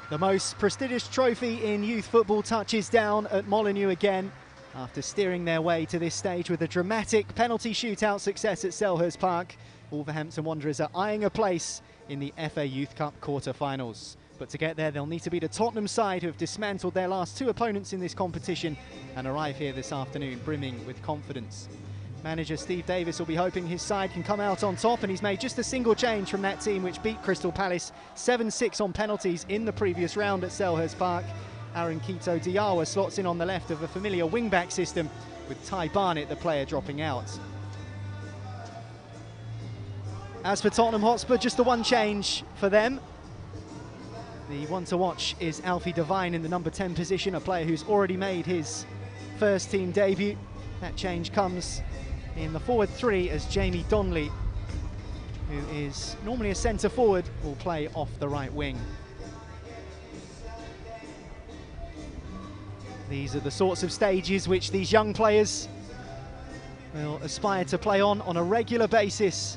The most prestigious trophy in youth football touches down at Molineux again after steering their way to this stage with a dramatic penalty shootout success at Selhurst Park. Wolverhampton Wanderers are eyeing a place in the FA Youth Cup quarter-finals. But to get there, they'll need to beat a Tottenham side who have dismantled their last two opponents in this competition and arrive here this afternoon brimming with confidence. Manager Steve Davis will be hoping his side can come out on top, and he's made just a single change from that team which beat Crystal Palace 7-6 on penalties in the previous round at Selhurst Park. Aaron Quito Diawa slots in on the left of a familiar wing-back system, with Ty Barnett, the player, dropping out. As for Tottenham Hotspur, just the one change for them. The one to watch is Alfie Devine in the number 10 position, a player who's already made his first team debut. That change comes in the forward three as Jamie Donnelly, who is normally a centre forward, will play off the right wing. These are the sorts of stages which these young players will aspire to play on a regular basis.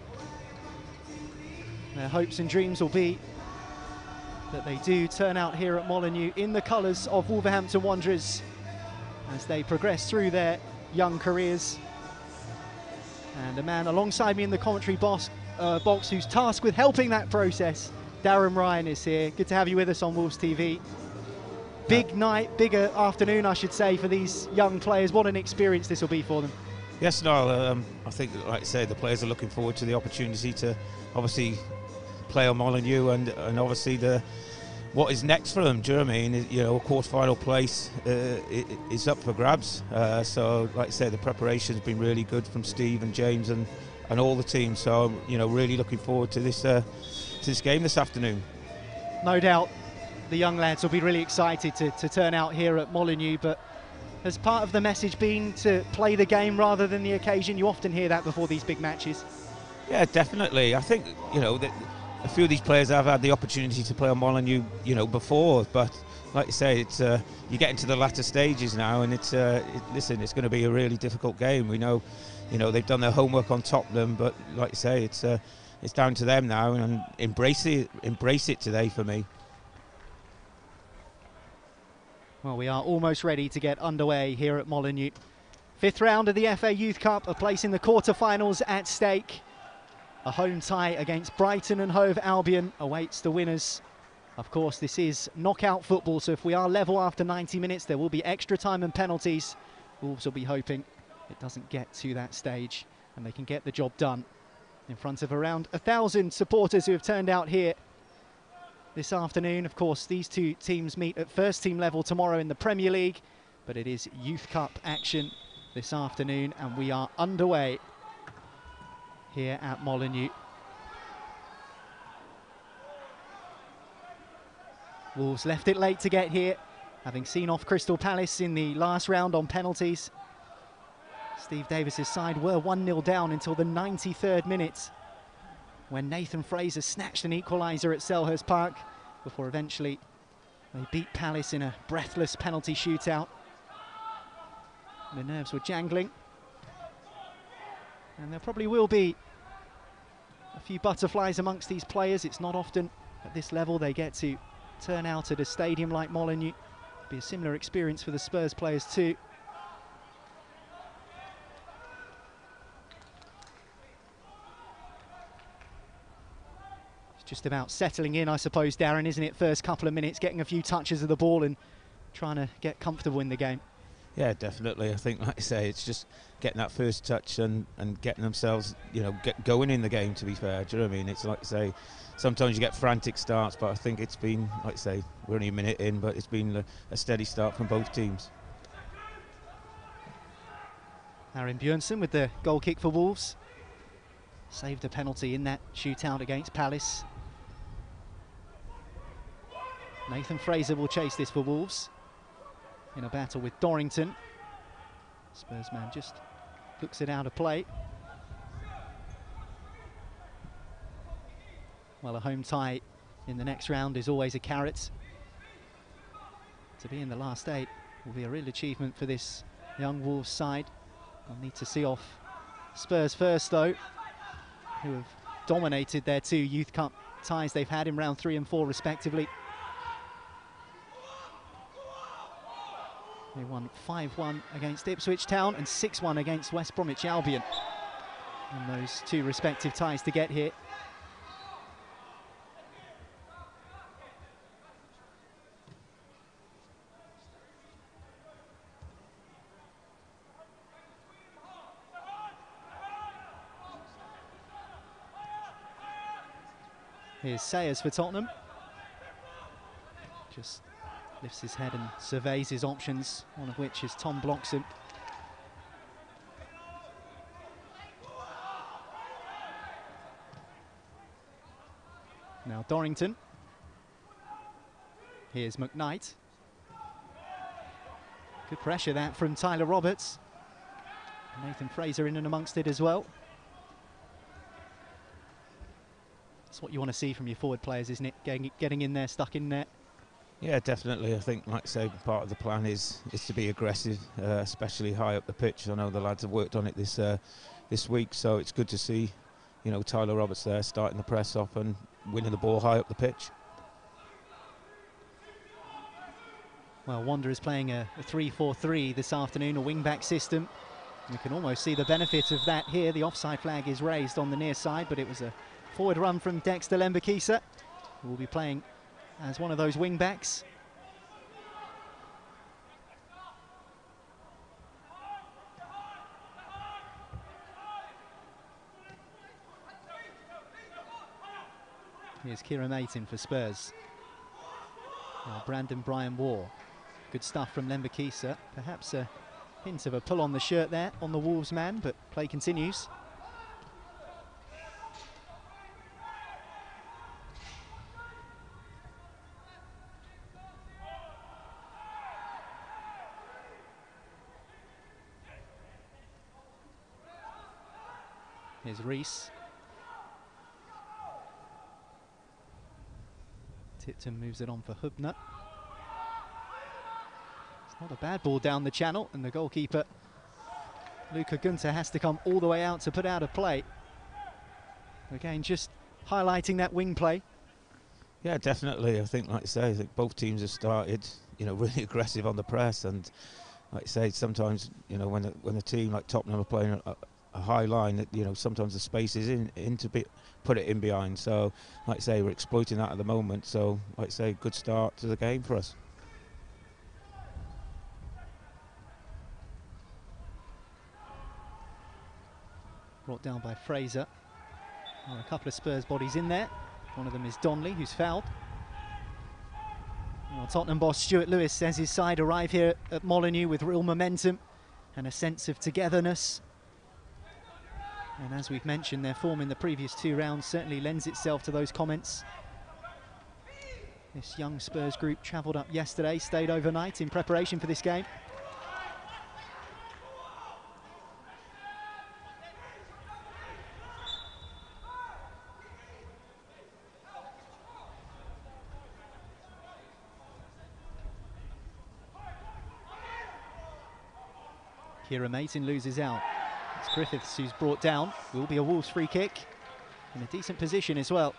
Their hopes and dreams will be that they do turn out here at Molineux in the colours of Wolverhampton Wanderers as they progress through their young careers. And a man alongside me in the commentary box who's tasked with helping that process, Darren Ryan, is here. Good to have you with us on Wolves TV. Big night, bigger afternoon, I should say, for these young players. What an experience this will be for them. Yes, Niall, I think, like I say, the players are looking forward to the opportunity to obviously play on Molineux and obviously what is next for them. Do you know what I mean? You know, a quarter-final place is up for grabs. So, like I say, the preparation's been really good from Steve and James and all the team. So, you know, really looking forward to this game this afternoon. No doubt the young lads will be really excited to turn out here at Molineux, but has part of the message been to play the game rather than the occasion? You often hear that before these big matches. Yeah, definitely. I think, you know, that a few of these players have had the opportunity to play on Molineux, you know, before, but like you say, it's you get into the latter stages now, and listen, it's going to be a really difficult game. We know, you know, they've done their homework on Tottenham, but like you say, it's down to them now, and embrace it today for me. Well, we are almost ready to get underway here at Molineux. Fifth round of the FA Youth Cup, a place in the quarter-finals at stake. A home tie against Brighton and Hove Albion awaits the winners. Of course, this is knockout football, so if we are level after 90 minutes, there will be extra time and penalties. Wolves will be hoping it doesn't get to that stage and they can get the job done in front of around 1,000 supporters who have turned out here this afternoon. Of course, these two teams meet at first team level tomorrow in the Premier League, but it is Youth Cup action this afternoon, and we are underway here at Molineux. Wolves left it late to get here, having seen off Crystal Palace in the last round on penalties. Steve Davis's side were 1-0 down until the 93rd minute, when Nathan Fraser snatched an equaliser at Selhurst Park before eventually they beat Palace in a breathless penalty shootout. The nerves were jangling, and there probably will be a few butterflies amongst these players. It's not often at this level they get to turn out at a stadium like Molineux. It'll be a similar experience for the Spurs players too. It's just about settling in, I suppose, Darren, isn't it? First couple of minutes, getting a few touches of the ball and trying to get comfortable in the game. Yeah, definitely. I think, like I say, it's just getting that first touch and getting themselves, you know, going in the game, to be fair. Do you know what I mean? It's like I say, sometimes you get frantic starts, but I think it's been, like I say, we're only a minute in, but it's been a steady start from both teams. Aaron Björnsson with the goal kick for Wolves. Saved a penalty in that shootout against Palace. Nathan Fraser will chase this for Wolves in a battle with Dorrington. Spurs man just looks it out of play. Well, a home tie in the next round is always a carrot. To be in the last 8 will be a real achievement for this young Wolves side. They'll need to see off Spurs first, though, who have dominated their 2 Youth Cup ties they've had in round 3 and 4 respectively. They won 5-1 against Ipswich Town and 6-1 against West Bromwich Albion. And those two respective ties to get here. Here's Sayers for Tottenham. Just lifts his head and surveys his options, one of which is Tom Bloxham. Now Dorrington. Here's McKnight. Good pressure that from Tyler Roberts. Nathan Fraser in and amongst it as well. That's what you want to see from your forward players, isn't it? Getting in there, stuck in there. Yeah, definitely. I think, like I say, part of the plan is to be aggressive, especially high up the pitch. I know the lads have worked on it this week, so it's good to see, you know, Tyler Roberts there starting the press off and winning the ball high up the pitch. Well, Wanderers playing a 3-4-3 this afternoon, a wing-back system. You can almost see the benefit of that here. The offside flag is raised on the near side, but it was a forward run from Dexter Lembakisa, who will be playing as one of those wing-backs. Here's Kieran Aitin for Spurs. Now Brandon Brian Waugh. Good stuff from Lembakisa. Perhaps a hint of a pull on the shirt there on the Wolves man, but play continues. Here's Rees. Tipton moves it on for Hubner. It's not a bad ball down the channel, and the goalkeeper, Luca Gunter, has to come all the way out to put out a play. Again, just highlighting that wing play. Yeah, definitely. I think, like I say, I think both teams have started, you know, really aggressive on the press, and like I say, sometimes, you know, when a team like Tottenham are playing a high line, that, you know, sometimes the space is in to put it in behind. So, like I say, we're exploiting that at the moment. So, like I say, good start to the game for us. Brought down by Fraser. There are a couple of Spurs bodies in there. One of them is Donnelly, who's fouled. Well, Tottenham boss Stuart Lewis says his side arrive here at Molineux with real momentum and a sense of togetherness. And as we've mentioned, their form in the previous two rounds certainly lends itself to those comments. This young Spurs group travelled up yesterday, stayed overnight in preparation for this game. Kieran Aitin loses out. It's Griffiths who's brought down. Will be a Wolves free kick. In a decent position as well.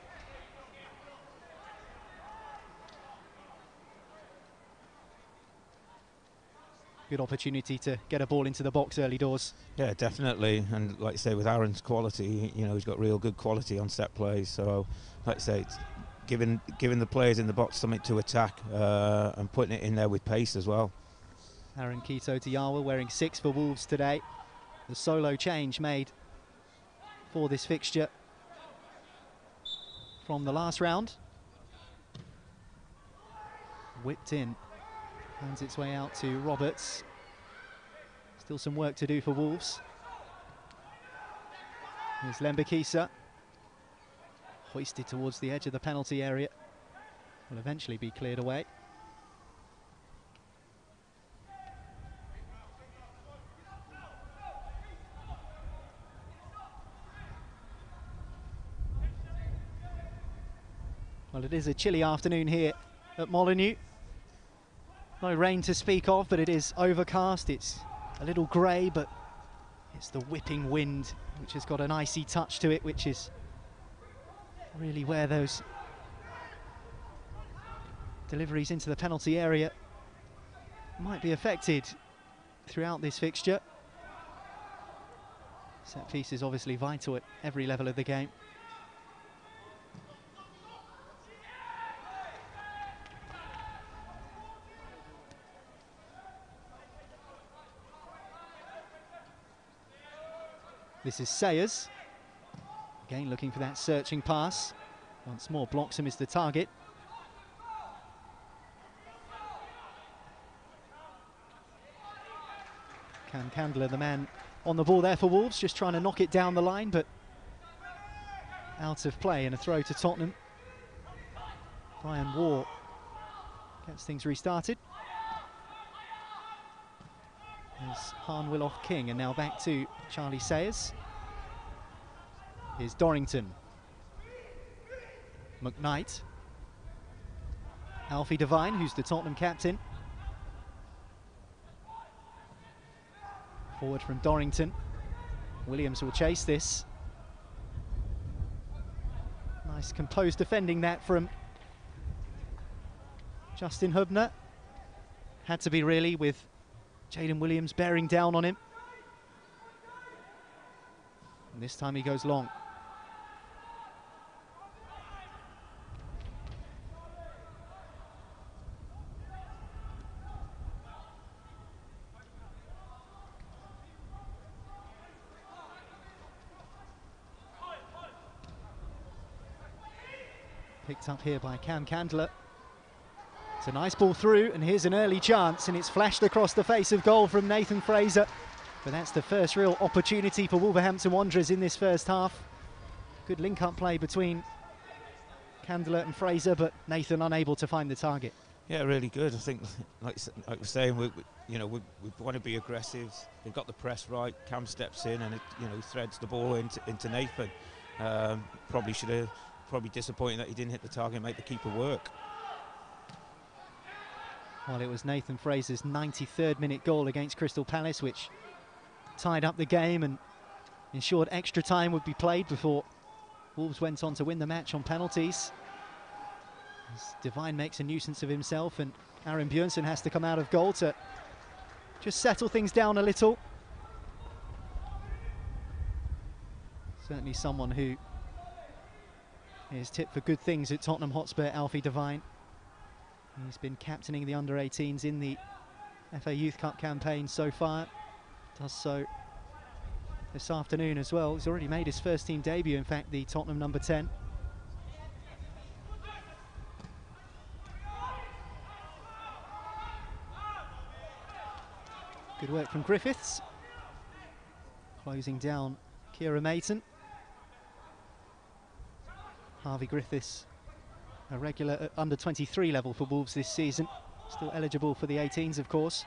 Good opportunity to get a ball into the box early doors. Yeah, definitely. And like I say, with Aaron's quality, you know, he's got real good quality on set plays. So, like I say, it's giving the players in the box something to attack and putting it in there with pace as well. Aaron Kito Tiawa wearing 6 for Wolves today. The solo change made for this fixture from the last round. Whipped in, finds its way out to Roberts. Still some work to do for Wolves. Here's Lembakisa. Hoisted towards the edge of the penalty area. Will eventually be cleared away. Well, it is a chilly afternoon here at Molineux. No rain to speak of, but it is overcast. It's a little grey, but it's the whipping wind which has got an icy touch to it, which is really where those deliveries into the penalty area might be affected throughout this fixture. Set piece is obviously vital at every level of the game. This is Sayers. Again looking for that searching pass. Once more, Bloxham is the target. Cam Candler, the man on the ball there for Wolves, just trying to knock it down the line, but out of play, and a throw to Tottenham. Brian Waugh gets things restarted. There's Han Willoch King, and now back to Charlie Sayers. Here's Dorrington. McKnight. Alfie Devine, who's the Tottenham captain. Forward from Dorrington. Williams will chase this. Nice composed defending that from Justin Hubner. Had to be really, with Jalen Williams bearing down on him. And this time he goes long. Picked up here by Cam Candler. It's a nice ball through, and here's an early chance, and it's flashed across the face of goal from Nathan Fraser. But that's the first real opportunity for Wolverhampton Wanderers in this first half. Good link-up play between Candler and Fraser, but Nathan unable to find the target. Yeah, really good. I think, like we're saying, we want to be aggressive. They've got the press right. Cam steps in and threads the ball into Nathan. Probably disappointing that he didn't hit the target and make the keeper work. Well, it was Nathan Fraser's 93rd minute goal against Crystal Palace, which tied up the game and ensured extra time would be played before Wolves went on to win the match on penalties. As Devine makes a nuisance of himself, and Aaron Björnsson has to come out of goal to just settle things down a little. Certainly someone who is tipped for good things at Tottenham Hotspur, Alfie Devine. He's been captaining the under-18s in the FA Youth Cup campaign so far. Does so this afternoon as well. He's already made his first team debut, in fact, the Tottenham number 10. Good work from Griffiths. Closing down Kieran Mayton. Harvey Griffiths, a regular at under 23 level for Wolves this season. Still eligible for the 18s, of course.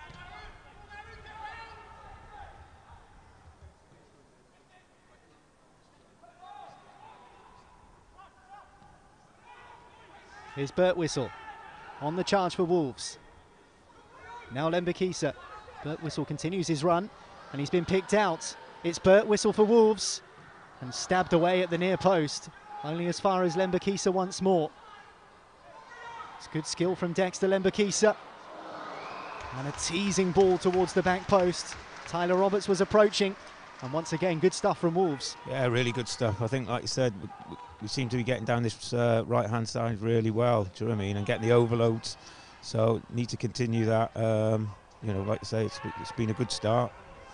Here's Birtwistle on the charge for Wolves. Now Lembikisa. Birtwistle continues his run, and he's been picked out. It's Birtwistle for Wolves, and stabbed away at the near post. Only as far as Lembikisa once more. It's good skill from Dexter Lembikisa. And a teasing ball towards the back post. Tyler Roberts was approaching. And once again, good stuff from Wolves. Yeah, really good stuff. I think, like you said, we seem to be getting down this right-hand side really well, do you know what I mean? And getting the overloads. So, need to continue that. Like you say, it's been a good start.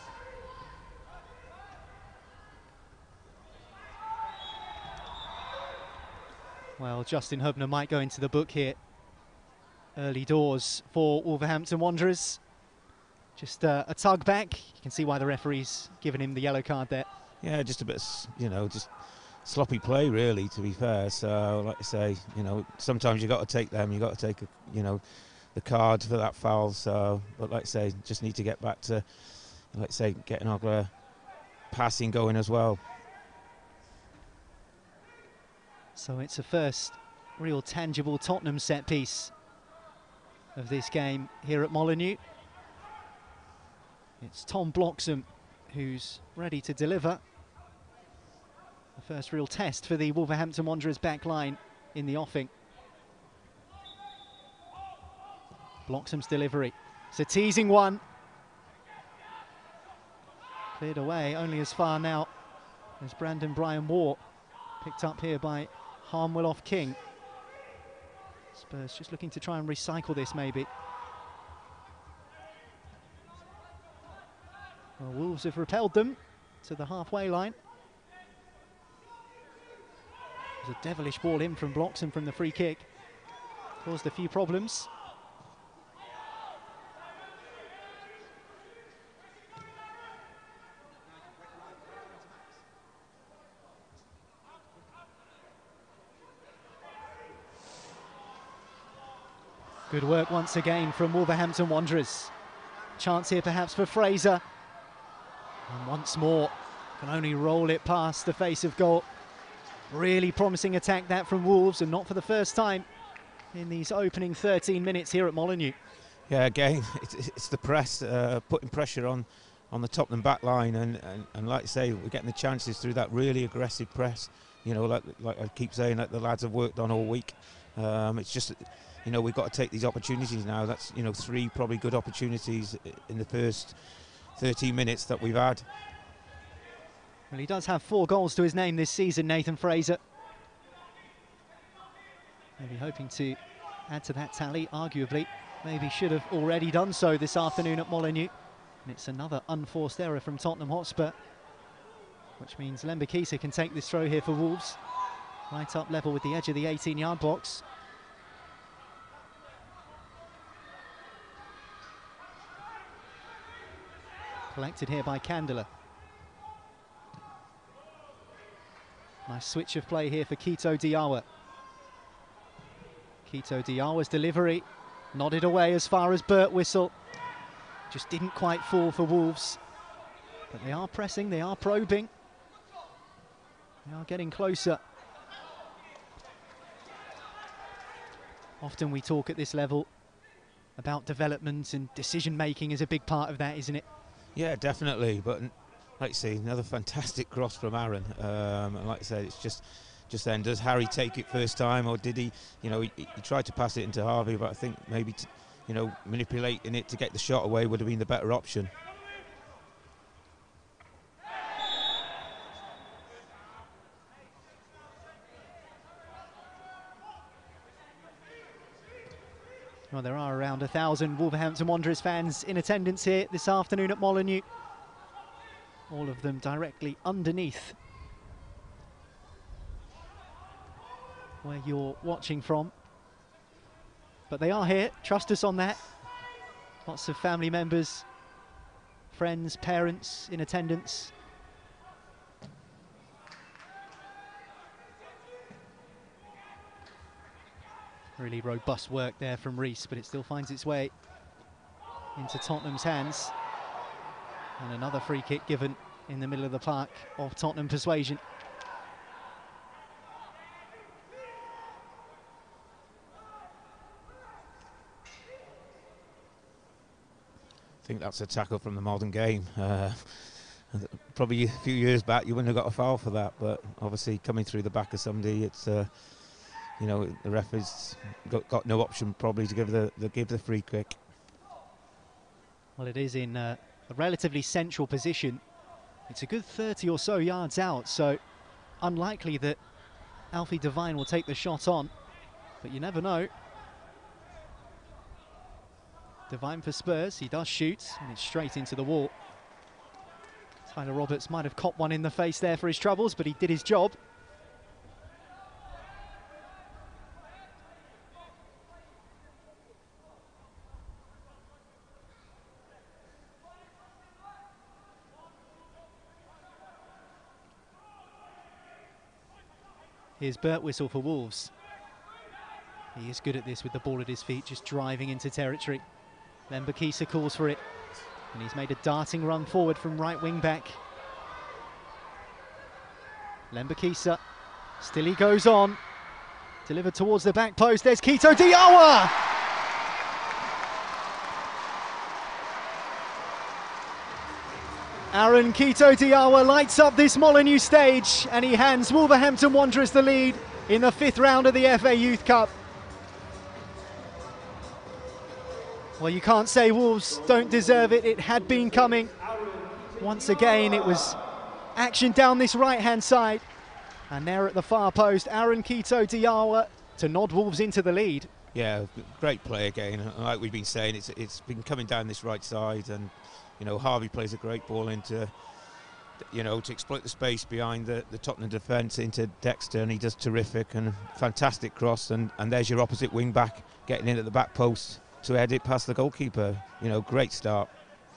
Well, Justin Hubner might go into the book here. Early doors for Wolverhampton Wanderers. Just a tug back. You can see why the referee's given him the yellow card there. Yeah, just a bit, just sloppy play, really, to be fair. So, like I say, sometimes you've got to take them. You've got to take, the card for that foul. So, but like I say, just need to get back to, like I say, getting our passing going as well. So it's a first real tangible Tottenham set piece of this game here at Molineux. It's Tom Bloxham who's ready to deliver. The first real test for the Wolverhampton Wanderers back line in the offing. Bloxham's delivery. It's a teasing one. Cleared away, only as far now as Brandon Bryan Waugh. Picked up here by Harm Willoff King. Spurs just looking to try and recycle this maybe. Well, Wolves have repelled them to the halfway line. There's a devilish ball in from Bloxham from the free kick. Caused a few problems. Good work once again from Wolverhampton Wanderers. Chance here perhaps for Fraser. And once more, can only roll it past the face of goal. Really promising attack that from Wolves, and not for the first time in these opening 13 minutes here at Molineux. Yeah, again, it's the press, putting pressure on the Tottenham back line, and like I say, we're getting the chances through that really aggressive press. You know, like I keep saying, that the lads have worked on all week. It's just, you know, we've got to take these opportunities now. That's, you know, 3 probably good opportunities in the first 13 minutes that we've had. Well, he does have 4 goals to his name this season, Nathan Fraser. Maybe hoping to add to that tally, arguably. Maybe should have already done so this afternoon at Molineux. And it's another unforced error from Tottenham Hotspur, which means Lembikisa can take this throw here for Wolves. Right up level with the edge of the 18-yard box. Collected here by Candela. Nice switch of play here for Quito Diawa. Quito Diawa's delivery nodded away as far as Burt Whistle. Just didn't quite fall for Wolves. But they are pressing, they are probing. They are getting closer. Often we talk at this level about development, and decision making is a big part of that, isn't it? Yeah, definitely. But like you say, another fantastic cross from Aaron. And like I said, it's just then, does Harry take it first time, or did he? You know, he tried to pass it into Harvey, but I think maybe you know, manipulating it to get the shot away would have been the better option. Well, there are around 1,000 Wolverhampton Wanderers fans in attendance here this afternoon at Molineux. All of them directly underneath where you're watching from. But they are here, trust us on that. Lots of family members, friends, parents in attendance. Really robust work there from Rees, but it still finds its way into Tottenham's hands. And another free kick given in the middle of the park of Tottenham persuasion. I think that's a tackle from the modern game. Probably a few years back you wouldn't have got a foul for that, but obviously coming through the back of somebody, it's you know, the ref has got no option probably to give the free kick. Well, it is in a relatively central position. It's a good 30 or so yards out, so unlikely that Alfie Devine will take the shot on, but you never know. Devine for Spurs, he does shoot, and it's straight into the wall. Tyler Roberts might have copped one in the face there for his troubles, but he did his job. Here's Burt Whistle for Wolves. He is good at this with the ball at his feet, just driving into territory. Lembikisa calls for it, and he's made a darting run forward from right wing back. Lembikisa, still he goes on. Delivered towards the back post, there's Quito Diawa! Aaron Quito Diawa lights up this Molineux stage, and he hands Wolverhampton Wanderers the lead in the 5th round of the FA Youth Cup. Well, you can't say Wolves don't deserve it. It had been coming. Once again, it was action down this right-hand side. And there at the far post, Aaron Quito Diawa to nod Wolves into the lead. Yeah, great play again. Like we've been saying, it's been coming down this right side, and you know Harvey plays a great ball into, you know, to exploit the space behind the Tottenham defence into Dexter, and he does terrific and fantastic cross, and there's your opposite wing back getting in at the back post to head it past the goalkeeper. You know, great start.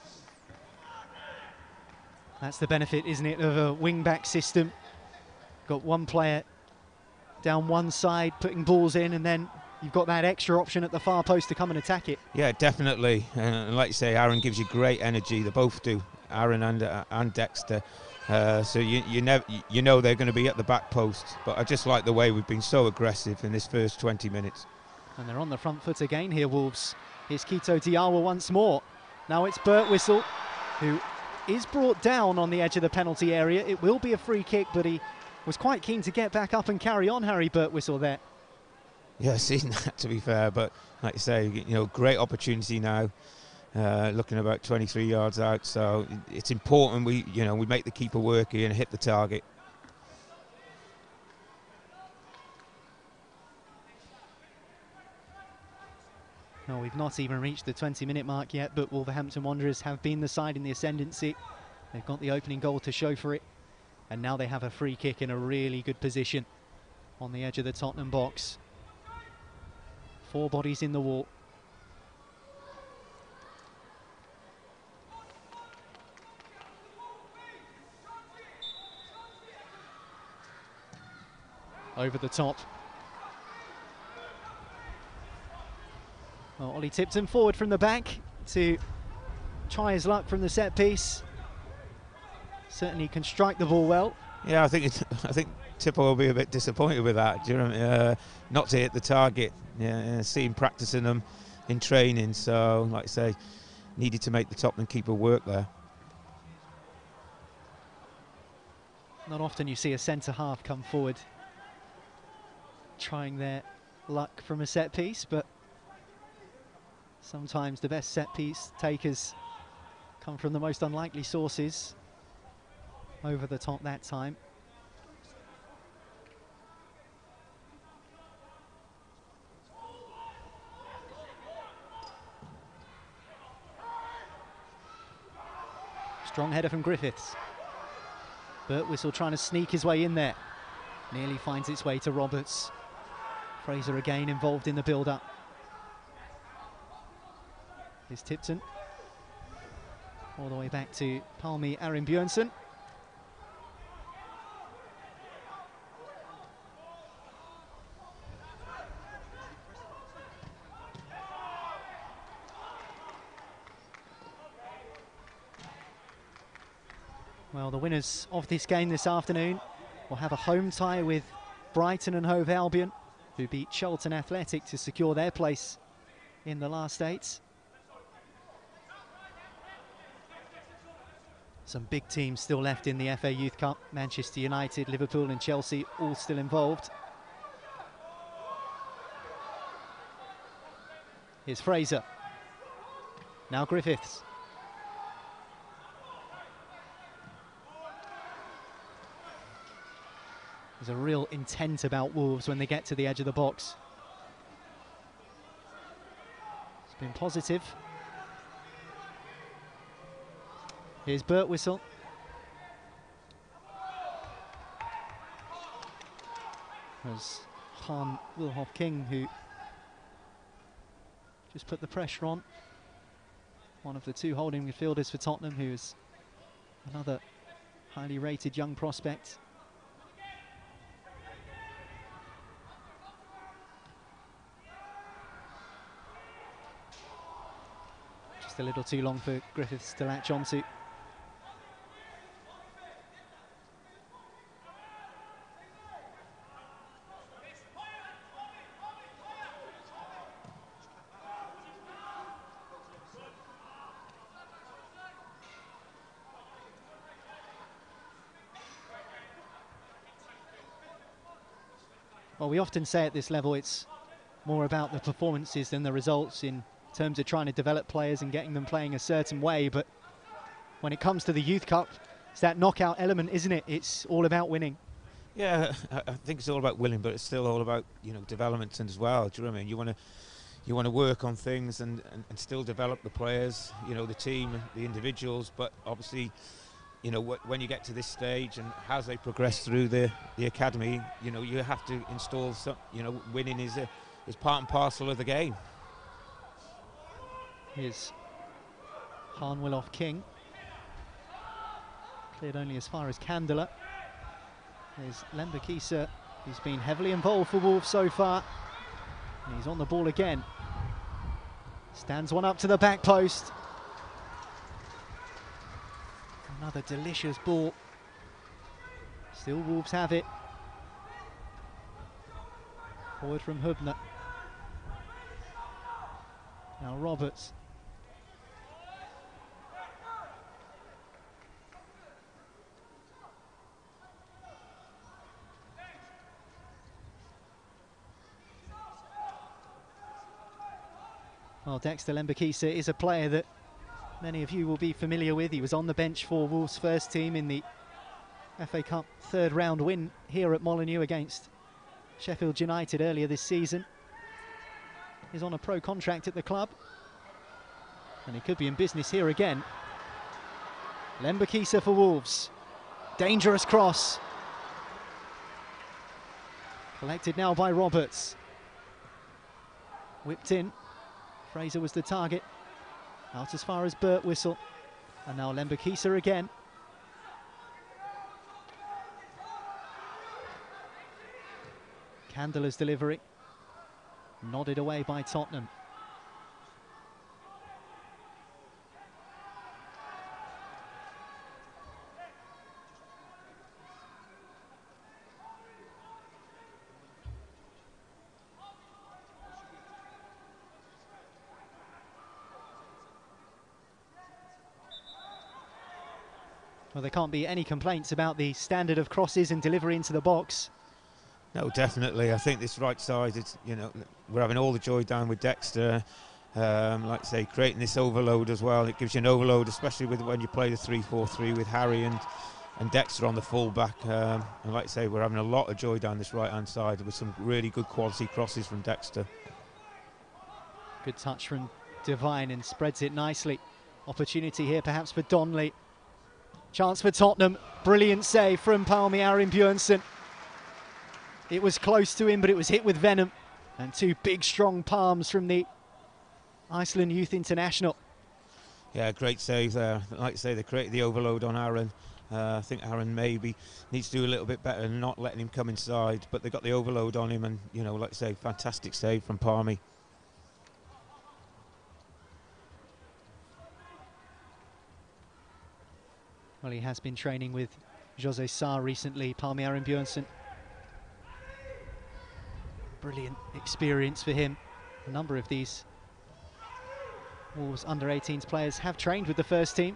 That's the benefit, isn't it, of a wing-back system. Got one player down one side putting balls in, and then you've got that extra option at the far post to come and attack it. Yeah, definitely. And like you say, Aaron gives you great energy. They both do, Aaron and Dexter. So you know they're going to be at the back post. But I just like the way we've been so aggressive in this first 20 minutes. And they're on the front foot again here, Wolves. Here's Quito Diawa once more. Now it's Birtwistle, who is brought down on the edge of the penalty area. It will be a free kick, but he was quite keen to get back up and carry on, Harry Birtwistle there. Yeah, seen that, to be fair, but like you say, you know, great opportunity now, looking about 23 yards out, so it's important we make the keeper work here and hit the target. No, we've not even reached the 20-minute mark yet, but Wolverhampton Wanderers have been the side in the ascendancy. They've got the opening goal to show for it, and now they have a free kick in a really good position on the edge of the Tottenham box. 4 bodies in the wall. Over the top. Well, Ollie Tipton forward from the back to try his luck from the set piece. Certainly can strike the ball well. Yeah, I think Tippo will be a bit disappointed with that. Do you know, not to hit the target. Yeah, see him practicing them in training. So, like I say, needed to make the Tottenham keeper work there. Not often you see a centre half come forward trying their luck from a set piece, but sometimes the best set piece takers come from the most unlikely sources. Over the top that time. Strong header from Griffiths. Birtwistle trying to sneak his way in there. Nearly finds its way to Roberts. Fraser again involved in the build-up. Here's Tipton. All the way back to Palmi Armbjørnsen. Well, the winners of this game this afternoon will have a home tie with Brighton and Hove Albion, who beat Charlton Athletic to secure their place in the last 8. Some big teams still left in the FA Youth Cup. Manchester United, Liverpool and Chelsea all still involved. Here's Fraser. Now Griffiths. There's a real intent about Wolves when they get to the edge of the box. It's been positive. Here's Birtwistle. There's Han Wilhoff King, who just put the pressure on. One of the 2 holding midfielders for Tottenham, who is another highly rated young prospect. Just a little too long for Griffiths to latch onto. Well, we often say at this level it's more about the performances than the results in terms of trying to develop players and getting them playing a certain way, but when it comes to the Youth Cup, it's that knockout element, isn't it? It's all about winning. Yeah, I think it's all about winning, but it's still all about, you know, development as well. Do you know what I mean? You want to work on things and still develop the players, you know, the team, the individuals, but obviously, you know, when you get to this stage and as they progress through the academy, you know, you have to install some, you know, winning is part and parcel of the game. Here's Harnwilloff King. Cleared only as far as Candela. There's Lembakisa, who's been heavily involved for Wolves so far. And he's on the ball again. Stands one up to the back post. Another delicious ball. Still Wolves have it. Forward from Hubner. Now Roberts. Well, Dexter Lembakisa is a player that many of you will be familiar with. He was on the bench for Wolves' first team in the FA Cup third round win here at Molineux against Sheffield United earlier this season. He's on a pro contract at the club, and he could be in business here again. Lembakisa for Wolves. Dangerous cross. Collected now by Roberts. Whipped in. Fraser was the target. Out as far as Birtwistle. And now Lembakisa again. Candela's delivery. Nodded away by Tottenham. Well, there can't be any complaints about the standard of crosses and delivery into the box. No, definitely. I think this right side, it's, you know, we're having all the joy down with Dexter. Like I say, creating this overload as well. It gives you an overload, especially with when you play the 3-4-3 with Harry and Dexter on the full-back. And like I say, we're having a lot of joy down this right-hand side with some really good quality crosses from Dexter. Good touch from Devine and spreads it nicely. Opportunity here perhaps for Donnelly. Chance for Tottenham. Brilliant save from Palmi-Arin Björnsson. It was close to him, but it was hit with venom. And two big, strong palms from the Iceland Youth International. Yeah, great save there. Like I say, they created the overload on Aaron. I think Aaron maybe needs to do a little bit better and not letting him come inside, but they got the overload on him, and, you know, like I say, fantastic save from Palmi. Well, he has been training with Jose Sarr recently, Palmi-Arin Björnsson. Brilliant experience for him. A number of these Wolves under-18s players have trained with the first team.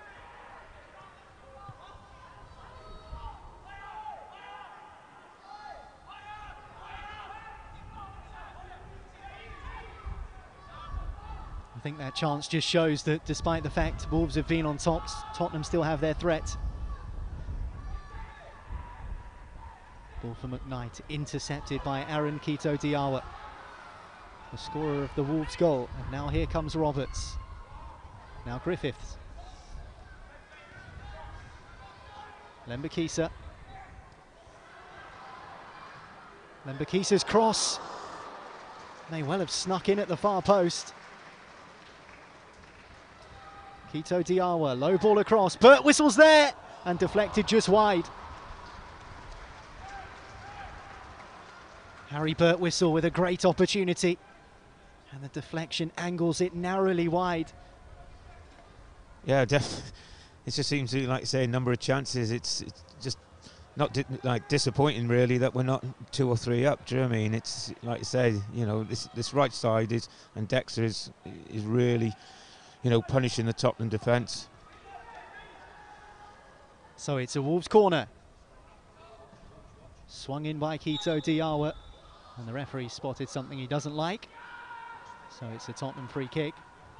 I think that chance just shows that despite the fact Wolves have been on top, Tottenham still have their threat. Ball for McKnight, intercepted by Aaron Kito Diawa, the scorer of the Wolves goal. And now here comes Roberts. Now Griffiths. Lembakisa. Lembakisa's cross may well have snuck in at the far post. Kito Diawa, low ball across. Birtwistle's there and deflected just wide. Harry Birtwistle with a great opportunity, and the deflection angles it narrowly wide. Yeah, it just seems to, like I say, a number of chances. It's just not like disappointing really that we're not 2 or 3 up. Do you know what I mean? It's like I say, you know, this right side is, and Dexter is really, you know, punishing the Tottenham defence. So it's a Wolves corner. Swung in by Kito Diawa, and the referee spotted something he doesn't like. So it's a Tottenham free kick.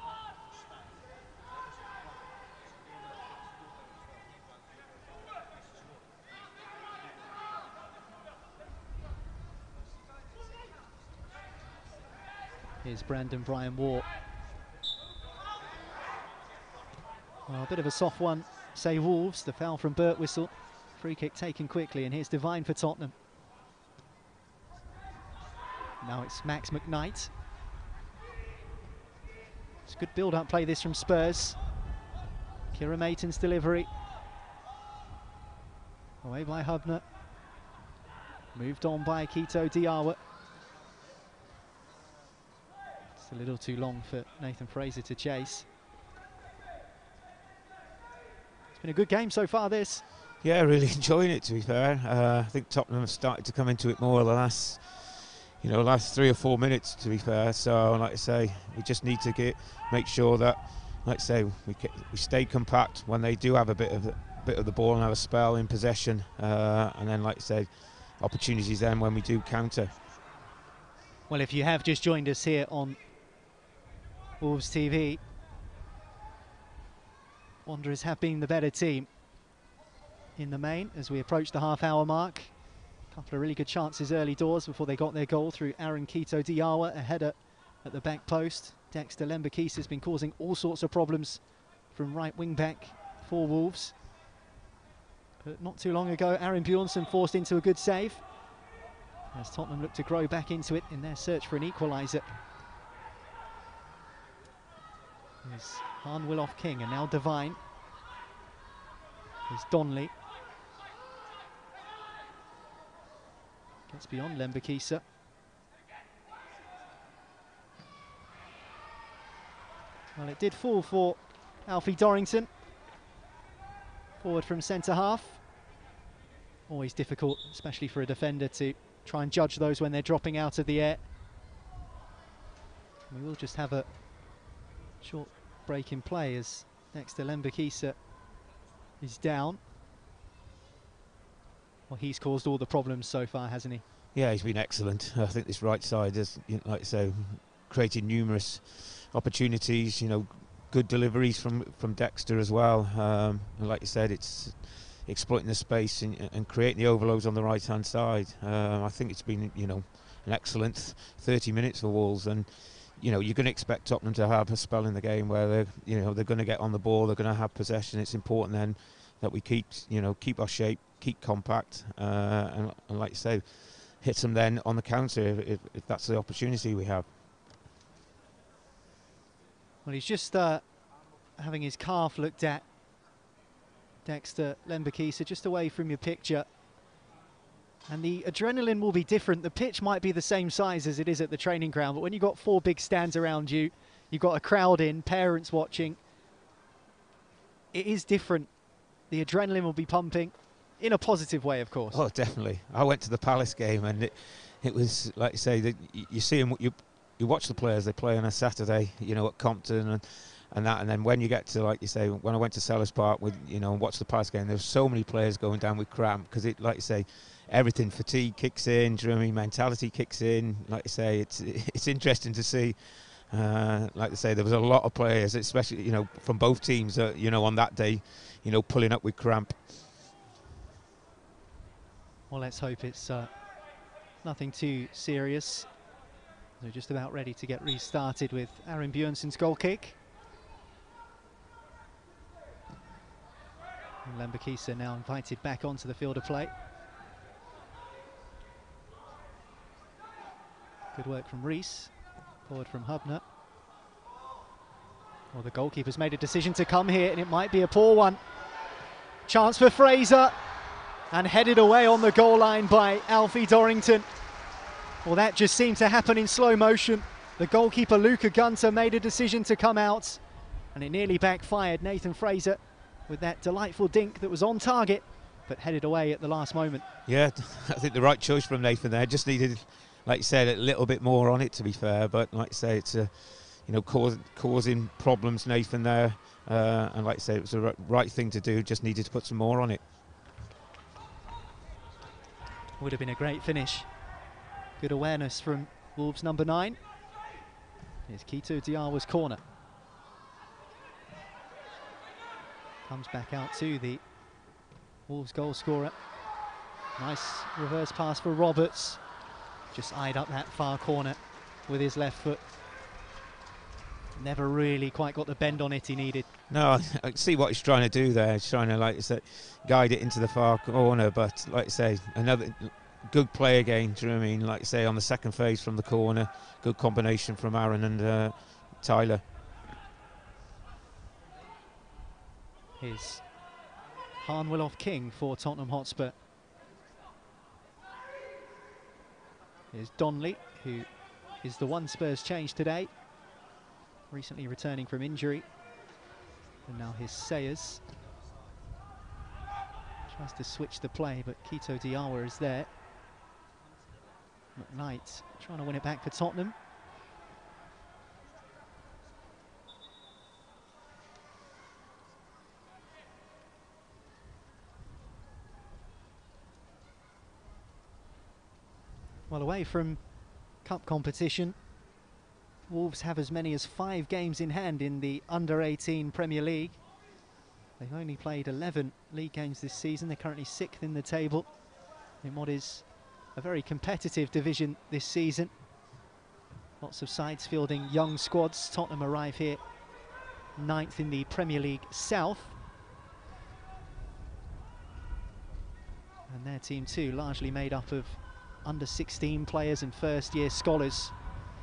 Here's Brandon Brian Waugh. Well, a bit of a soft one, say Wolves. The foul from Birtwistle. Free kick taken quickly, and here's Devine for Tottenham. Now it's Max McKnight. It's a good build-up play this from Spurs. Kieran Mayton's delivery. Away by Hubner. Moved on by Kito Diawa. It's a little too long for Nathan Fraser to chase. It's been a good game so far, this. Yeah, really enjoying it, to be fair. I think Tottenham have started to come into it more the last 3 or 4 minutes, to be fair. So, like I say, we just need to make sure that, like I say, we stay compact when they do have a bit of the ball and have a spell in possession, and then, like I say, opportunities then when we do counter. Well, if you have just joined us here on Wolves TV, Wanderers have been the better team in the main as we approach the half-hour mark. A couple of really good chances early doors before they got their goal through Aaron Kito Diawa, a header at the back post. Dexter Lembakisa has been causing all sorts of problems from right wing back for Wolves. But not too long ago, Aaron Bjornsson forced into a good save as Tottenham look to grow back into it in their search for an equaliser. There's Han Willoff King and now Devine. There's Donnelly. Gets beyond Lembakisa. Well, it did fall for Alfie Dorrington. Forward from centre half. Always difficult, especially for a defender, to try and judge those when they're dropping out of the air. We will just have a short break in play as Dexter Lembakisa is down. Well, he's caused all the problems so far, hasn't he? Yeah, he's been excellent. I think this right side has, like I say, created numerous opportunities. Good deliveries from Dexter as well. And like you said, it's exploiting the space and creating the overloads on the right hand side. I think it's been an excellent 30 minutes for Wolves, and you're going to expect Tottenham to have a spell in the game where they're going to get on the ball, they're going to have possession. It's important then that we keep our shape, keep compact, and like you say, hit them then on the counter if that's the opportunity we have. Well, he's just having his calf looked at. Dexter Lembakisa, just away from your picture. And the adrenaline will be different. The pitch might be the same size as it is at the training ground, but when you've got 4 big stands around you, you've got a crowd in, parents watching, it is different. The adrenaline will be pumping in a positive way, of course. Oh, definitely. I went to the Palace game, and it was, like you say, you see them, you watch the players, they play on a Saturday, at Compton and that, and then when you get to, like you say, when I went to Sellers Park and watched the Palace game, there's so many players going down with cramp because it, like you say, everything, fatigue kicks in, mentality kicks in. Like I say, it's interesting to see. Like I say, there was a lot of players, especially from both teams, on that day, pulling up with cramp. Well, let's hope it's nothing too serious. They're just about ready to get restarted with Aaron Bjornsson's goal kick. And Lembakisa now invited back onto the field of play. Good work from Rees, forward from Hubner. Well, the goalkeeper's made a decision to come here, and it might be a poor one. Chance for Fraser, and headed away on the goal line by Alfie Dorrington. Well, that just seemed to happen in slow motion. The goalkeeper, Luca Gunter, made a decision to come out, and it nearly backfired. Nathan Fraser with that delightful dink that was on target, but headed away at the last moment. Yeah, I think the right choice from Nathan there. Just needed, like you said, a little bit more on it, to be fair. But like you say, it's causing problems, Nathan there. And like I say, it was the right thing to do. Just needed to put some more on it. Would have been a great finish. Good awareness from Wolves number 9. Here's Quito Diawa's corner. Comes back out to the Wolves goal scorer. Nice reverse pass for Roberts. Just eyed up that far corner with his left foot. Never really quite got the bend on it he needed. No, I see what he's trying to do there. He's trying to, like you said, guide it into the far corner. But like I say, another good play again. Do you know what I mean? Like I say, on the second phase from the corner, good combination from Aaron and Tyler. Here's Han Willoff King for Tottenham Hotspur. Here's Donley, who is the one Spurs change today, recently returning from injury. And now here's Sayers. Tries to switch the play, but Quito Diawa is there. McKnight trying to win it back for Tottenham. Well, away from cup competition, Wolves have as many as 5 games in hand in the under-18 Premier League. They've only played 11 league games this season. They're currently 6th in the table in what is a very competitive division this season. Lots of sides fielding young squads. Tottenham arrive here 9th in the Premier League South. And their team too, largely made up of under 16 players and first year scholars.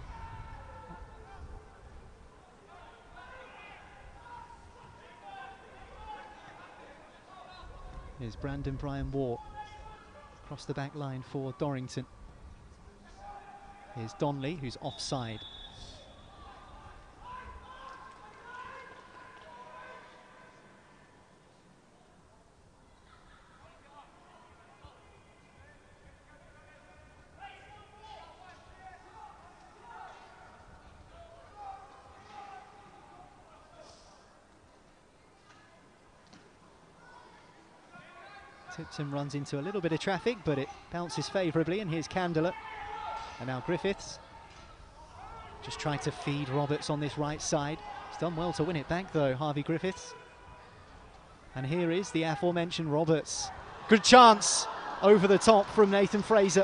Here's Brandon Bryan Waugh across the back line for Dorrington. Here's Donley, who's offside. Tipton runs into a little bit of traffic, but it bounces favourably, and here's Candler. And now Griffiths. Just trying to feed Roberts on this right side. He's done well to win it back though, Harvey Griffiths. And here is the aforementioned Roberts. Good chance over the top from Nathan Fraser.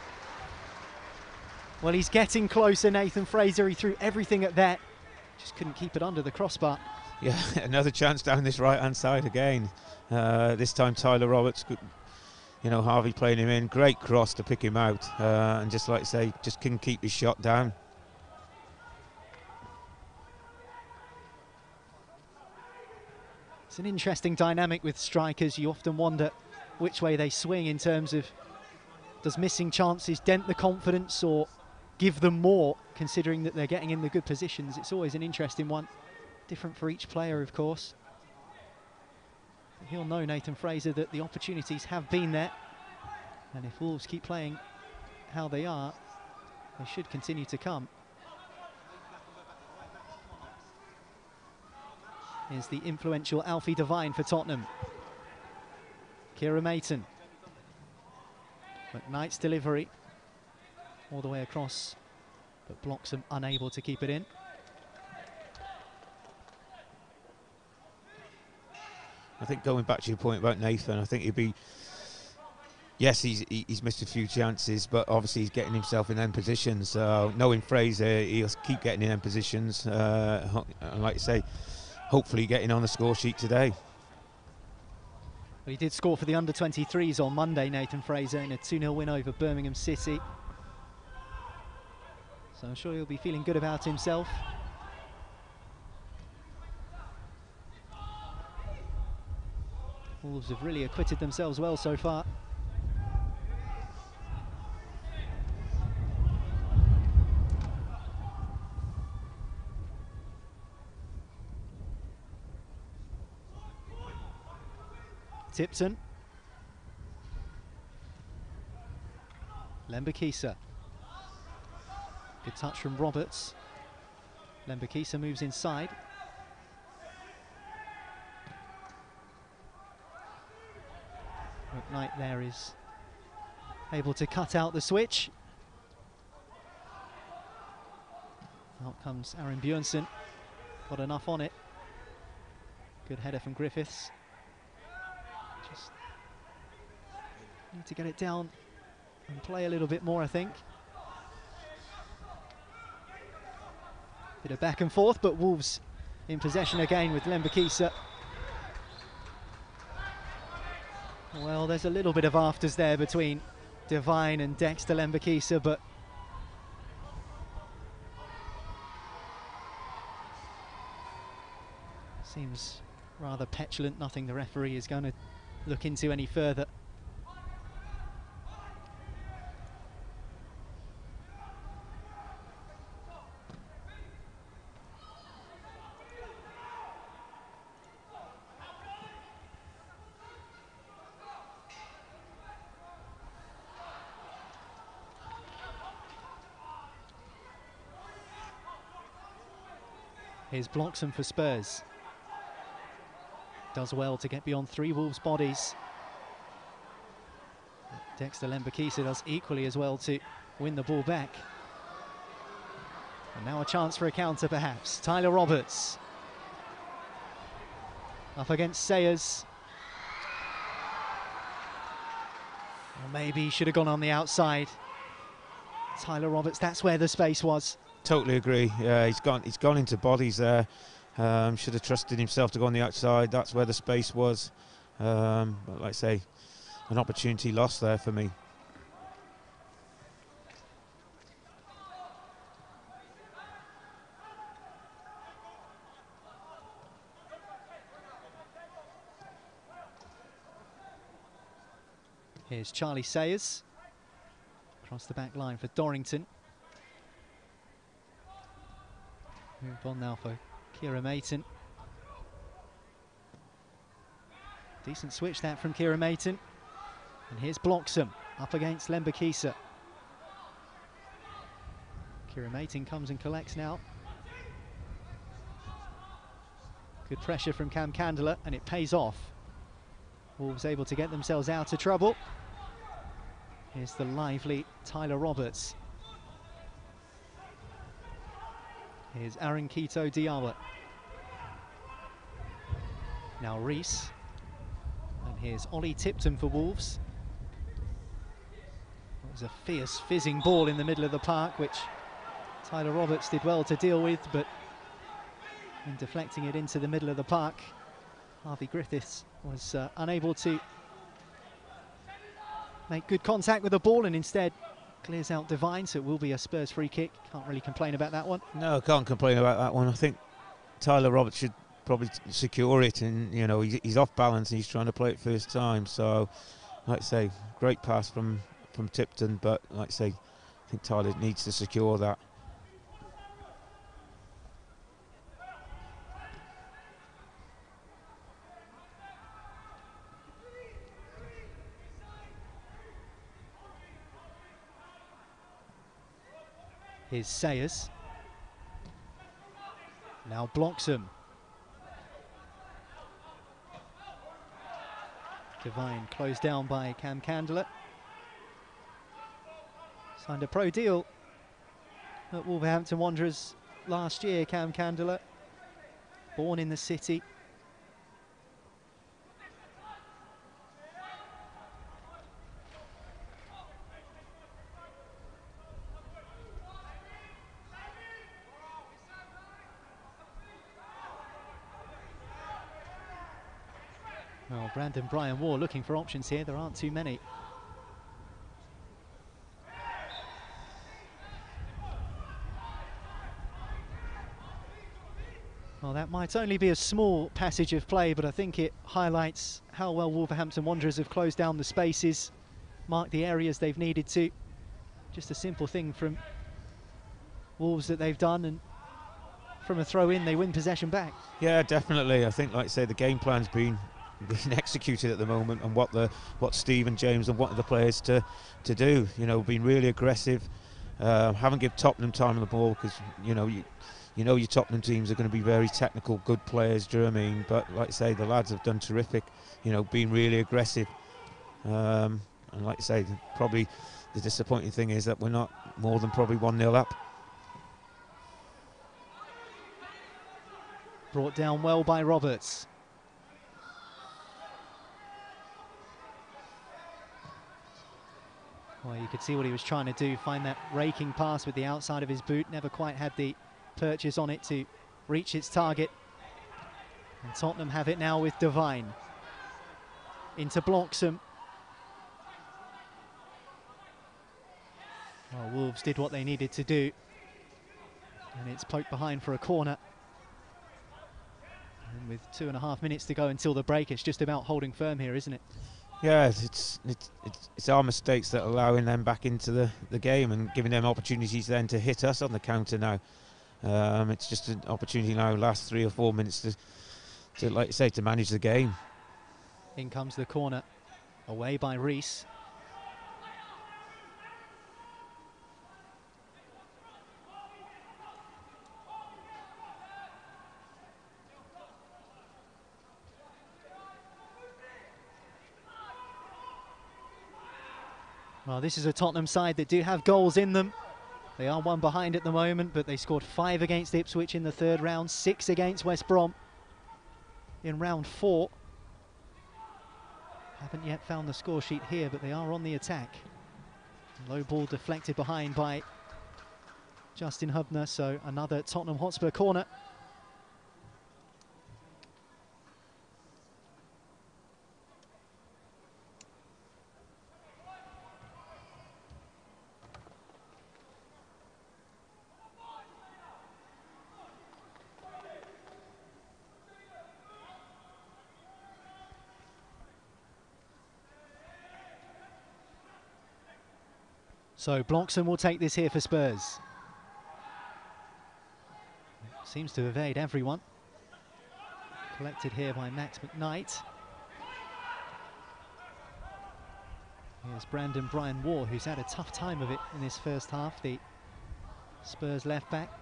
Well, he's getting closer, Nathan Fraser. He threw everything at that. Just couldn't keep it under the crossbar. Yeah, another chance down this right-hand side again. This time Tyler Roberts, you know, Harvey playing him in. Great cross to pick him out. And just like I say, just couldn't keep his shot down. It's an interesting dynamic with strikers. You often wonder which way they swing in terms of, does missing chances dent the confidence or give them more, considering that they're getting in the good positions? It's always an interesting one. Different for each player, of course. He'll know, Nathan Fraser, that the opportunities have been there. And if Wolves keep playing how they are, they should continue to come. Here's the influential Alfie Devine for Tottenham. Kieran Mayton. McKnight's delivery all the way across, but Bloxham unable to keep it in. I think going back to your point about Nathan, I think he'd be, yes, he's missed a few chances, but obviously he's getting himself in them positions. Knowing Fraser, he'll keep getting in them positions. And like you say, hopefully getting on the score sheet today. Well, he did score for the under-23s on Monday, Nathan Fraser, in a 2-0 win over Birmingham City. So I'm sure he'll be feeling good about himself. Wolves have really acquitted themselves well so far. Tipton. Lembakisa. Good touch from Roberts. Lembakisa moves inside. McKnight there is able to cut out the switch. Out comes Aaron Björnsson. Got enough on it. Good header from Griffiths. Just need to get it down and play a little bit more, I think. Bit of back and forth, but Wolves in possession again with Lembekisa. Well, there's a little bit of afters there between Devine and Dexter Lembekisa, but seems rather petulant. Nothing the referee is going to look into any further. Here's Bloxham for Spurs. Does well to get beyond three Wolves bodies. Dexter Lembekisa does equally as well to win the ball back. And now a chance for a counter perhaps. Tyler Roberts. Up against Sayers. Or maybe he should have gone on the outside. Tyler Roberts, that's where the space was. Totally agree. Yeah, he's gone into bodies there. Should have trusted himself to go on the outside. That's where the space was. But like I say, an opportunity lost there for me. Here's Charlie Sayers. Across the back line for Dorrington. Move on now for Kieran Mayton. Decent switch that from Kieran Mayton. And here's Bloxham up against Lembekisa. Kieran Mayton comes and collects now. Good pressure from Cam Candler, and it pays off. Wolves able to get themselves out of trouble. Here's the lively Tyler Roberts. Here's Aaron Kito Diawara. Now Rees. And here's Ollie Tipton for Wolves. It was a fierce, fizzing ball in the middle of the park, which Tyler Roberts did well to deal with, but in deflecting it into the middle of the park, Harvey Griffiths was unable to make good contact with the ball, and instead clears out Devine, so it will be a Spurs free kick. Can't really complain about that one. No, can't complain about that one. I think Tyler Roberts should probably secure it, and you know he's off balance and he's trying to play it first time. So, like I say, great pass from Tipton, but like I say, I think Tyler needs to secure that. Here's Sayers. Now Bloxham. Devine closed down by Cam Candler. Signed a pro deal at Wolverhampton Wanderers last year, Cam Candler. Born in the city. Well, Brandon Brian Waugh looking for options here. There aren't too many. Well, that might only be a small passage of play, but I think it highlights how well Wolverhampton Wanderers have closed down the spaces, marked the areas they've needed to. Just a simple thing from Wolves that they've done, and from a throw-in, they win possession back. Yeah, definitely. I think, like I say, the game plan's been executed at the moment, and what Steve and James and what the players to do. You know, been really aggressive. Haven't given Tottenham time on the ball, because you know your Tottenham teams are going to be very technical, good players. Do you know what I mean? But like I say, the lads have done terrific. You know, been really aggressive. And like I say, probably the disappointing thing is that we're not more than probably 1-0 up. Brought down well by Roberts. Well, you could see what he was trying to do, find that raking pass with the outside of his boot. Never quite had the purchase on it to reach its target. And Tottenham have it now with Devine. Into Bloxham. Well, Wolves did what they needed to do. And it's poked behind for a corner. And with 2.5 minutes to go until the break, it's just about holding firm here, isn't it? Yeah, it's our mistakes that are allowing them back into the game and giving them opportunities then to hit us on the counter now. It's just an opportunity now, last 3 or 4 minutes to like you say, to manage the game. In comes the corner, away by Rees. Well, this is a Tottenham side that do have goals in them. They are 1 behind at the moment, but they scored 5 against Ipswich in the 3rd round, 6 against West Brom in round 4. Haven't yet found the score sheet here, but they are on the attack. Low ball deflected behind by Justin Hubner, so another Tottenham Hotspur corner. So Bloxham will take this here for Spurs. Seems to evade everyone. Collected here by Max McKnight. Here's Brandon Brian Waugh, who's had a tough time of it in this first half, the Spurs left back.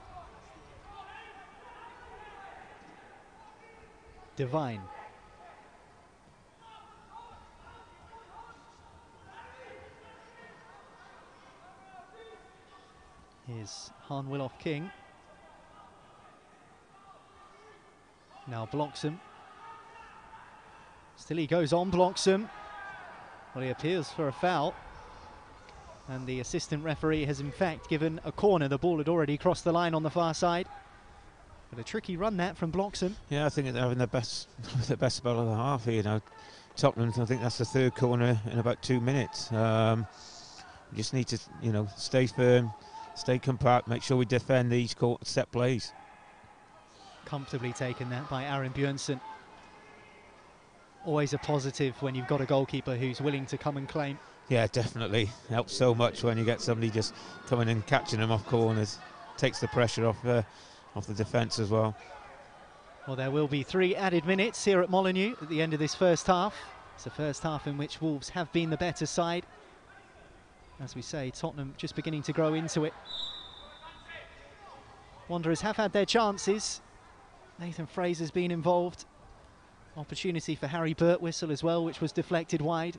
Devine. Here's Han Willoff King. Now Bloxham. Still he goes on, Bloxham. Well, he appeals for a foul. And the assistant referee has in fact given a corner. The ball had already crossed the line on the far side. But a tricky run that from Bloxham. Yeah, I think they're having the best spell of the half here now. Tottenham, I think that's the 3rd corner in about 2 minutes. We just need to, stay firm, stay compact, make sure we defend these set plays. Comfortably taken that by Aaron Björnsson. Always a positive when you've got a goalkeeper who's willing to come and claim. Yeah, definitely. Helps so much when you get somebody just coming and catching them off corners. Takes the pressure off the defence as well. Well, there will be 3 added minutes here at Molineux at the end of this first half. It's the first half in which Wolves have been the better side. As we say, Tottenham just beginning to grow into it. Wanderers have had their chances. Nathan Fraser's been involved. Opportunity for Harry Birtwistle as well, which was deflected wide.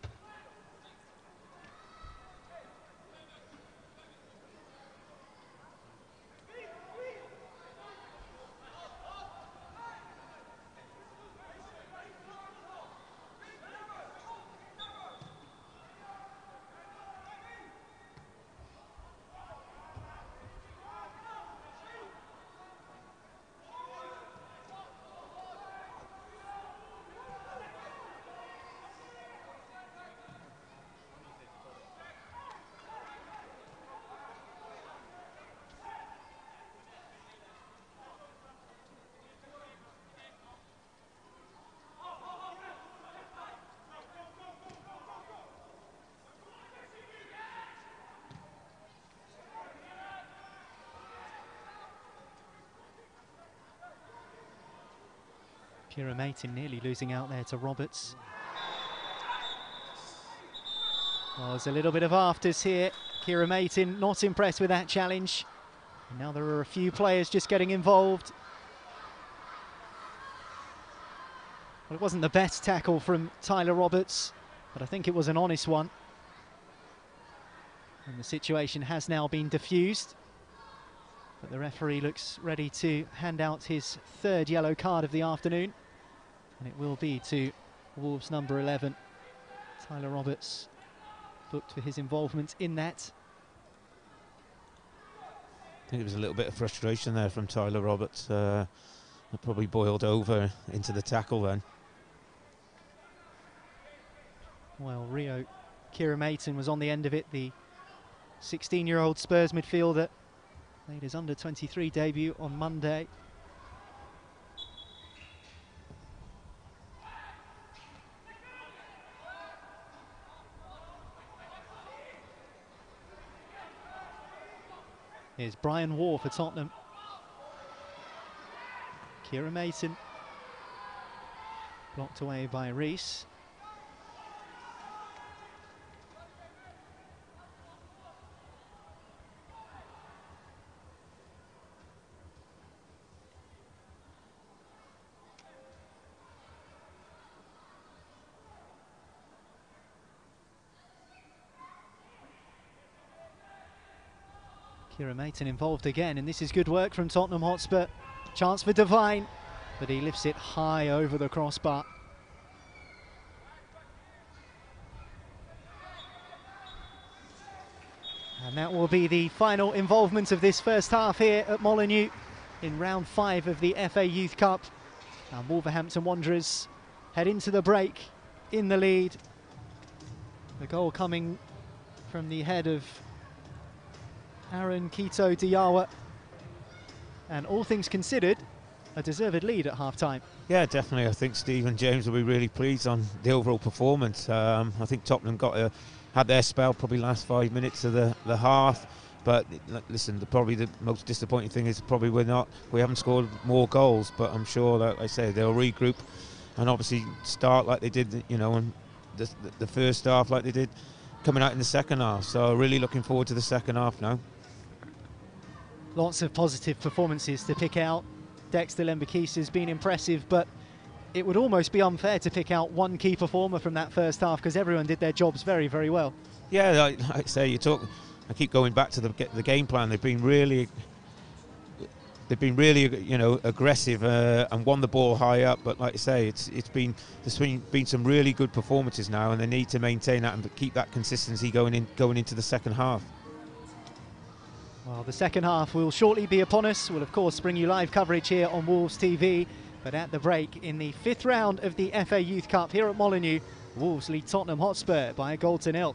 Kieran Maton nearly losing out there to Roberts. Well, there's a little bit of afters here. Kieran Maton not impressed with that challenge. And now there are a few players just getting involved. Well, it wasn't the best tackle from Tyler Roberts, but I think it was an honest one. And the situation has now been diffused. But the referee looks ready to hand out his third yellow card of the afternoon. And it will be to Wolves number 11, Tyler Roberts, booked for his involvement in that. I think it was a little bit of frustration there from Tyler Roberts. It probably boiled over into the tackle then. Well, Rio Kieran-Mayton was on the end of it, the 16-year-old Spurs midfielder. Made his under-23 debut on Monday. Here's Brian Waugh for Tottenham. Kieran-Mayton blocked away by Rees. Kieran-Mayton involved again, and this is good work from Tottenham Hotspur. Chance for Devine, but he lifts it high over the crossbar. And that will be the final involvement of this first half here at Molineux in round 5 of the FA Youth Cup. And Wolverhampton Wanderers head into the break in the lead. The goal coming from the head of Aaron Kito Diawa, and all things considered, a deserved lead at half-time. Yeah, definitely. I think Stephen James will be really pleased on the overall performance. I think Tottenham had their spell probably last 5 minutes of the half, but listen, probably the most disappointing thing is probably we haven't scored more goals, but I'm sure that, like I say, they'll regroup and obviously start like they did, in the first half, like they did coming out in the second half. So really looking forward to the second half now. Lots of positive performances to pick out. Dexter Lembikisa has been impressive, but it would almost be unfair to pick out one key performer from that first half because everyone did their jobs very, very well. Yeah, like I say, I keep going back to the game plan. They've been really aggressive and won the ball high up. But like I say, there's been some really good performances now, and they need to maintain that and keep that consistency going into the second half. Well, the second half will shortly be upon us. We'll, of course, bring you live coverage here on Wolves TV. But at the break, in the 5th round of the FA Youth Cup here at Molineux, Wolves lead Tottenham Hotspur by 1-0.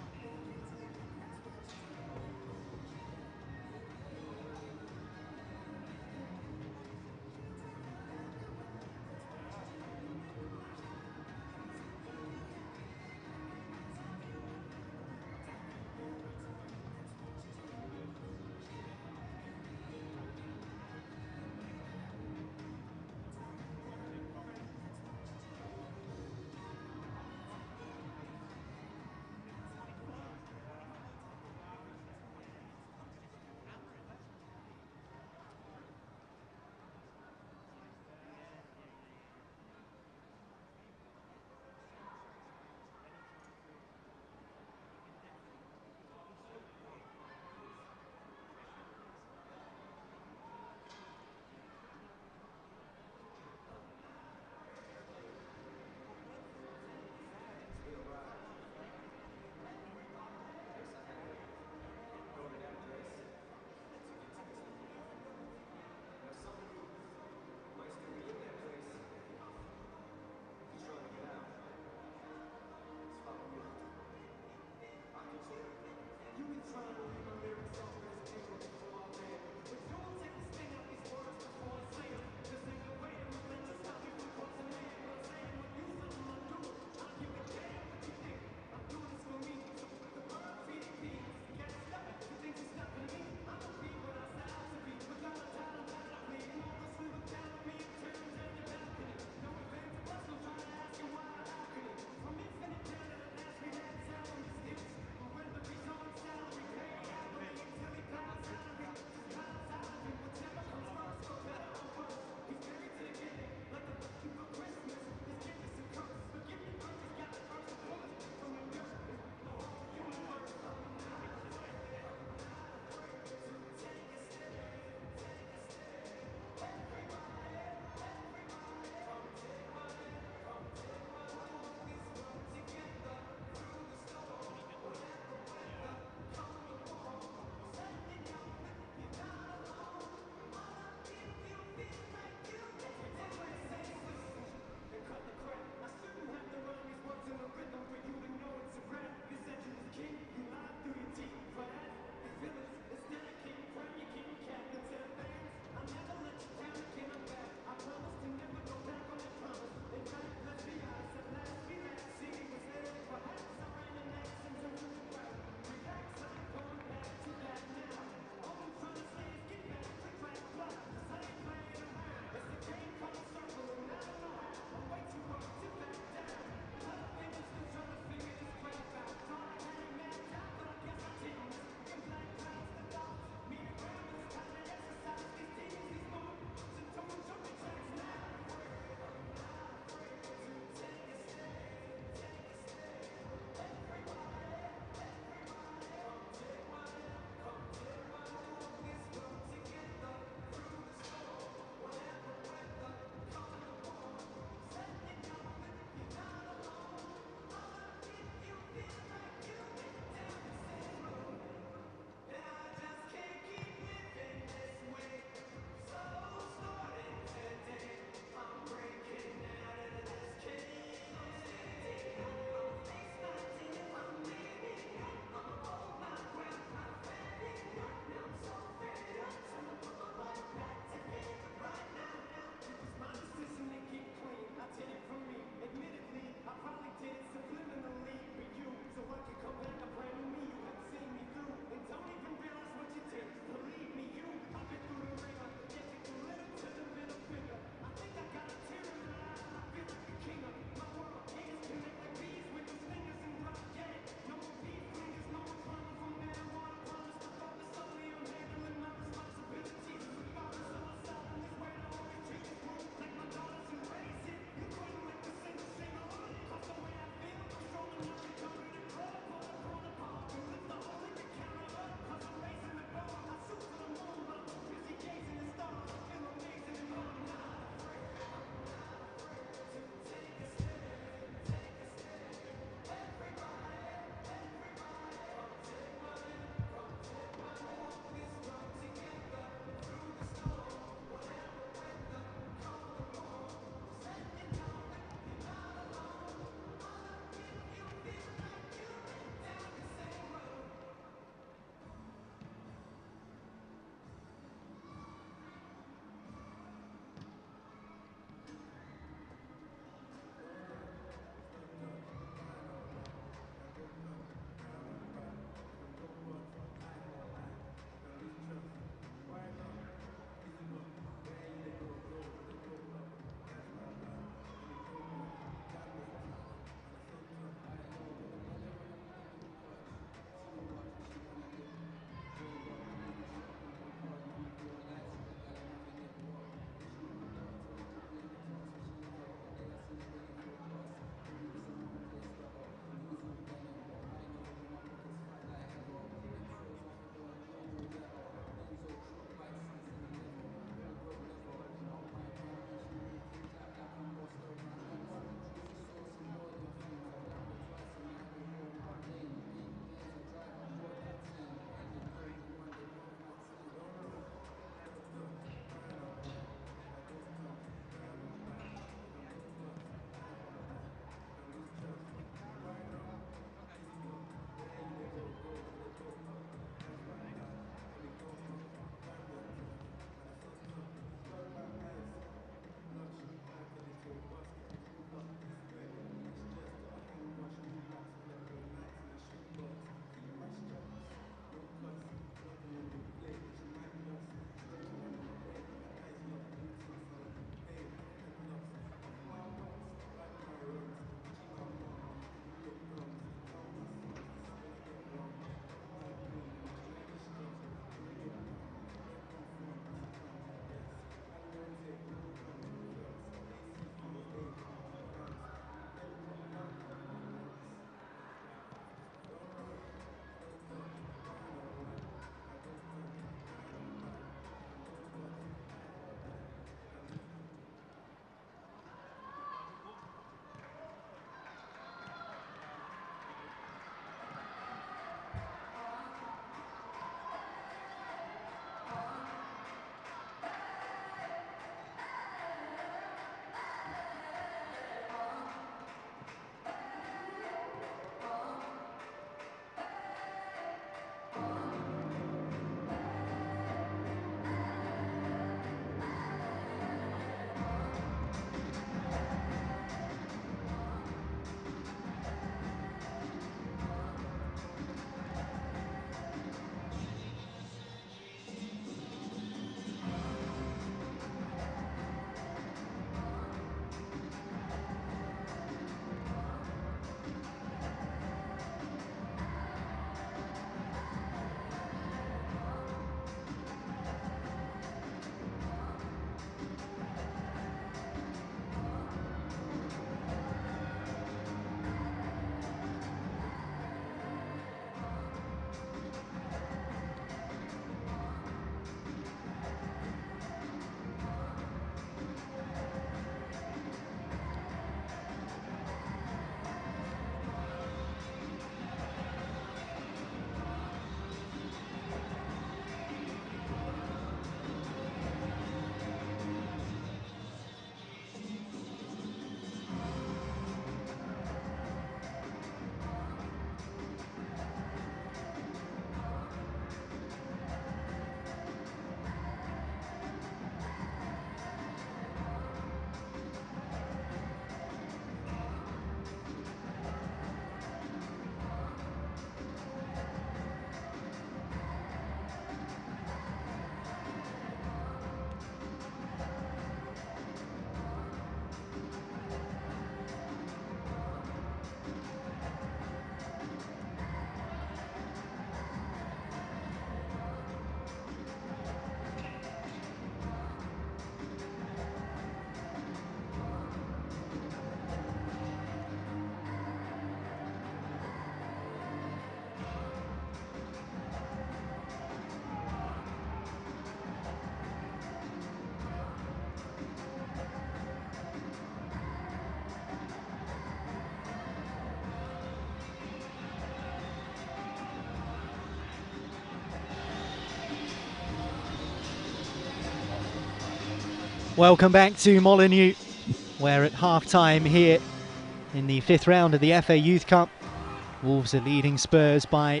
Welcome back to Molineux, where at half-time here in the 5th round of the FA Youth Cup, Wolves are leading Spurs by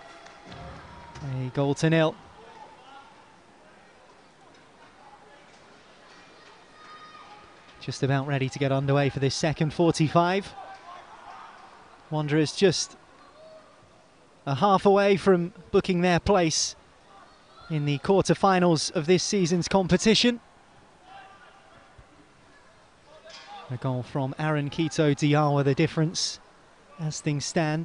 a 1-0. Just about ready to get underway for this second 45. Wanderers just a half away from booking their place in the quarter-finals of this season's competition. A goal from Aaron Quito Diawa, the difference as things stand.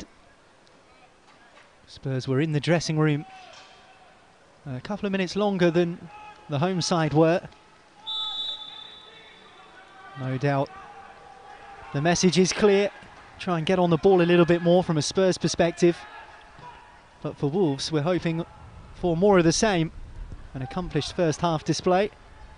Spurs were in the dressing room a couple of minutes longer than the home side were. No doubt the message is clear. Try and get on the ball a little bit more from a Spurs perspective. But for Wolves, we're hoping for more of the same. An accomplished first half display.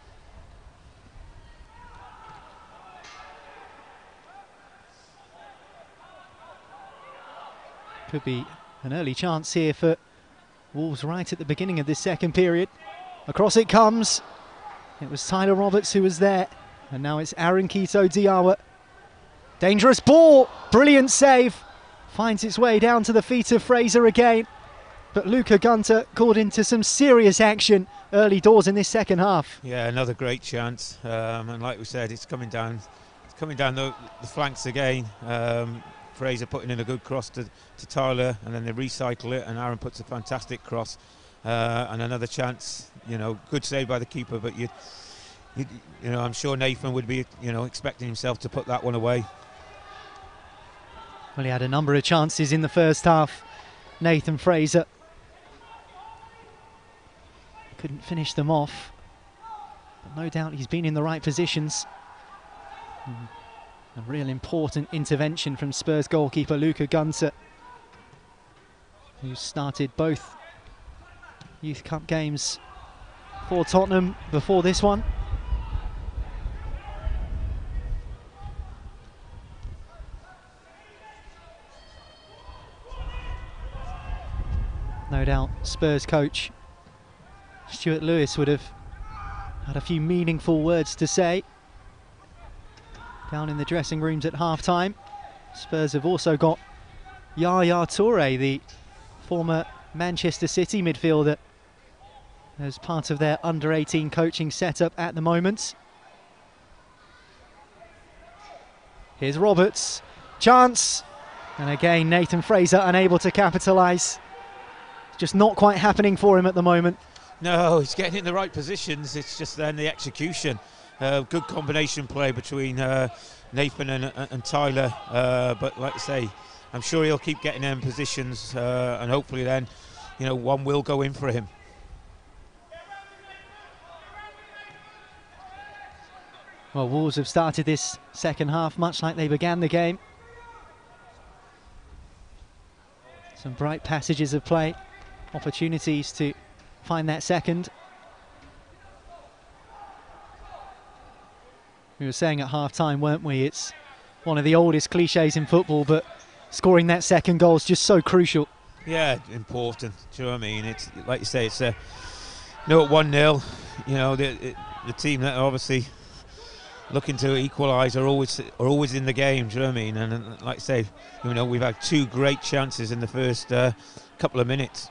Could be an early chance here for Wolves right at the beginning of this second period. Across it comes. It was Tyler Roberts who was there. And now it's Aaron Quito Diawa. Dangerous ball. Brilliant save. Finds its way down to the feet of Fraser again. But Luca Gunter caught into some serious action early doors in this second half. Yeah, another great chance. And like we said, it's coming down the flanks again. Fraser putting in a good cross to Tyler, and then they recycle it, and Aaron puts a fantastic cross. And another chance, good save by the keeper, but I'm sure Nathan would be, expecting himself to put that one away. Well, he had a number of chances in the first half, Nathan Fraser. Couldn't finish them off. But no doubt he's been in the right positions. A real important intervention from Spurs goalkeeper Luca Gunter, who started both Youth Cup games for Tottenham before this one. No doubt Spurs coach Stuart Lewis would have had a few meaningful words to say down in the dressing rooms at half-time. Spurs have also got Yaya Toure, the former Manchester City midfielder, as part of their under-18 coaching setup at the moment. Here's Roberts, chance, and again Nathan Fraser unable to capitalise. Just not quite happening for him at the moment. No, he's getting in the right positions, it's just then the execution. Good combination play between Nathan and Tyler, but like I say, I'm sure he'll keep getting them positions, and hopefully then, one will go in for him. Well, Wolves have started this second half much like they began the game. Some bright passages of play, opportunities to find that second. We were saying at half-time, weren't we? It's one of the oldest cliches in football, but scoring that second goal is just so crucial. Yeah, important. Do you know what I mean? It's like you say, it's at 1-0. The team that are obviously looking to equalise are always in the game. Do you know what I mean? And like I say, we've had two great chances in the first couple of minutes.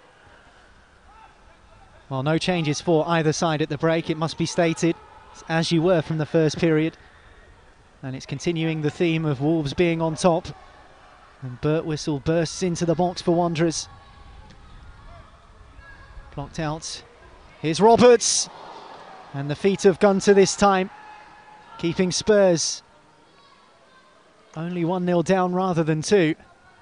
Well, no changes for either side at the break, it must be stated, as you were from the first period. And it's continuing the theme of Wolves being on top. And Bert Whistle bursts into the box for Wanderers. Blocked out. Here's Roberts. And the feet of Gunter this time, keeping Spurs only 1-0 down rather than 2.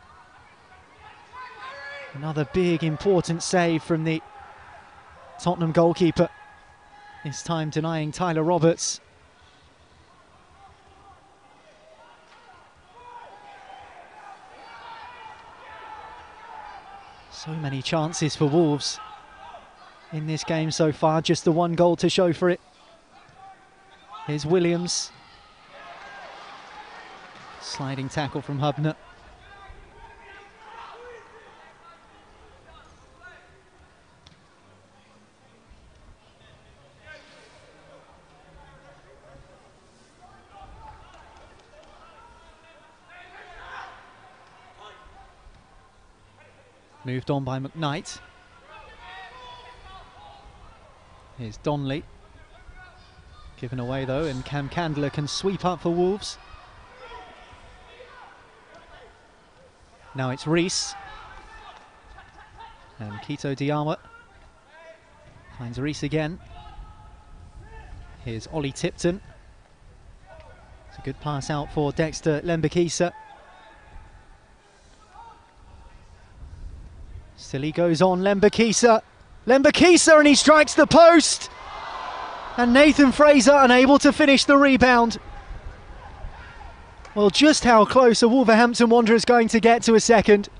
Another big, important save from the Tottenham goalkeeper, this time denying Tyler Roberts. So many chances for Wolves in this game so far, just the one goal to show for it. Here's Williams. Sliding tackle from Hubner. Moved on by McKnight. Here's Donnelly. Given away though, and Cam Candler can sweep up for Wolves. Now it's Rees. And Kito Diawa finds Rees again. Here's Ollie Tipton. It's a good pass out for Dexter Lembikisa. Still he goes on, Lembikisa, and he strikes the post! And Nathan Fraser unable to finish the rebound. Well, just how close are Wolverhampton Wanderers going to get to a second?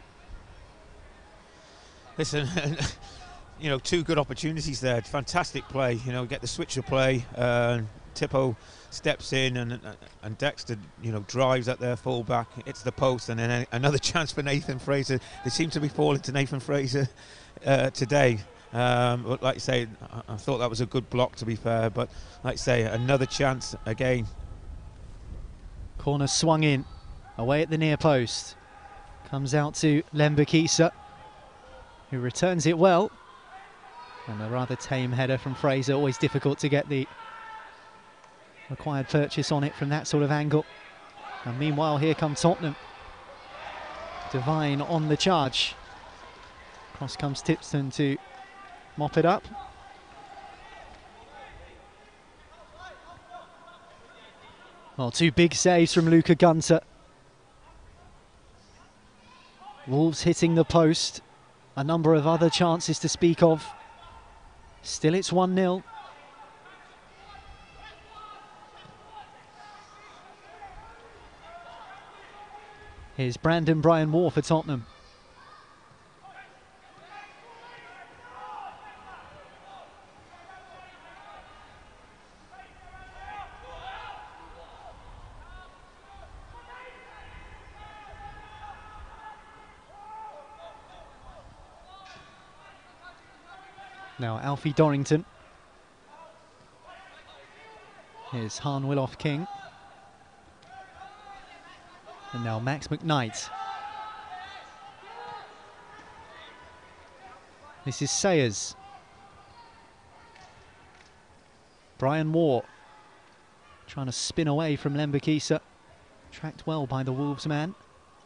Listen, you know, two good opportunities there. Fantastic play, you know, get the switch of play. Tippo steps in and Dexter, you know, drives at their full back. It's the post, and then another chance for Nathan Fraser. They seem to be falling to Nathan Fraser today. But like I say, I thought that was a good block, to be fair. But like I say, another chance again. Corner swung in, away at the near post. Comes out to Lembikisa, who returns it well. And a rather tame header from Fraser, always difficult to get the required purchase on it from that sort of angle. And meanwhile, here come Tottenham. Devine on the charge. Cross comes Tipton to mop it up. Well, two big saves from Luca Gunter. Wolves hitting the post. A number of other chances to speak of. Still it's 1-0. Here's Brandon Brian Moore for Tottenham. Now Alfie Dorrington. Here's Han Willoff King. And now Max McKnight. This is Sayers. Brian Moore trying to spin away from Lembikisa. Tracked well by the Wolves man.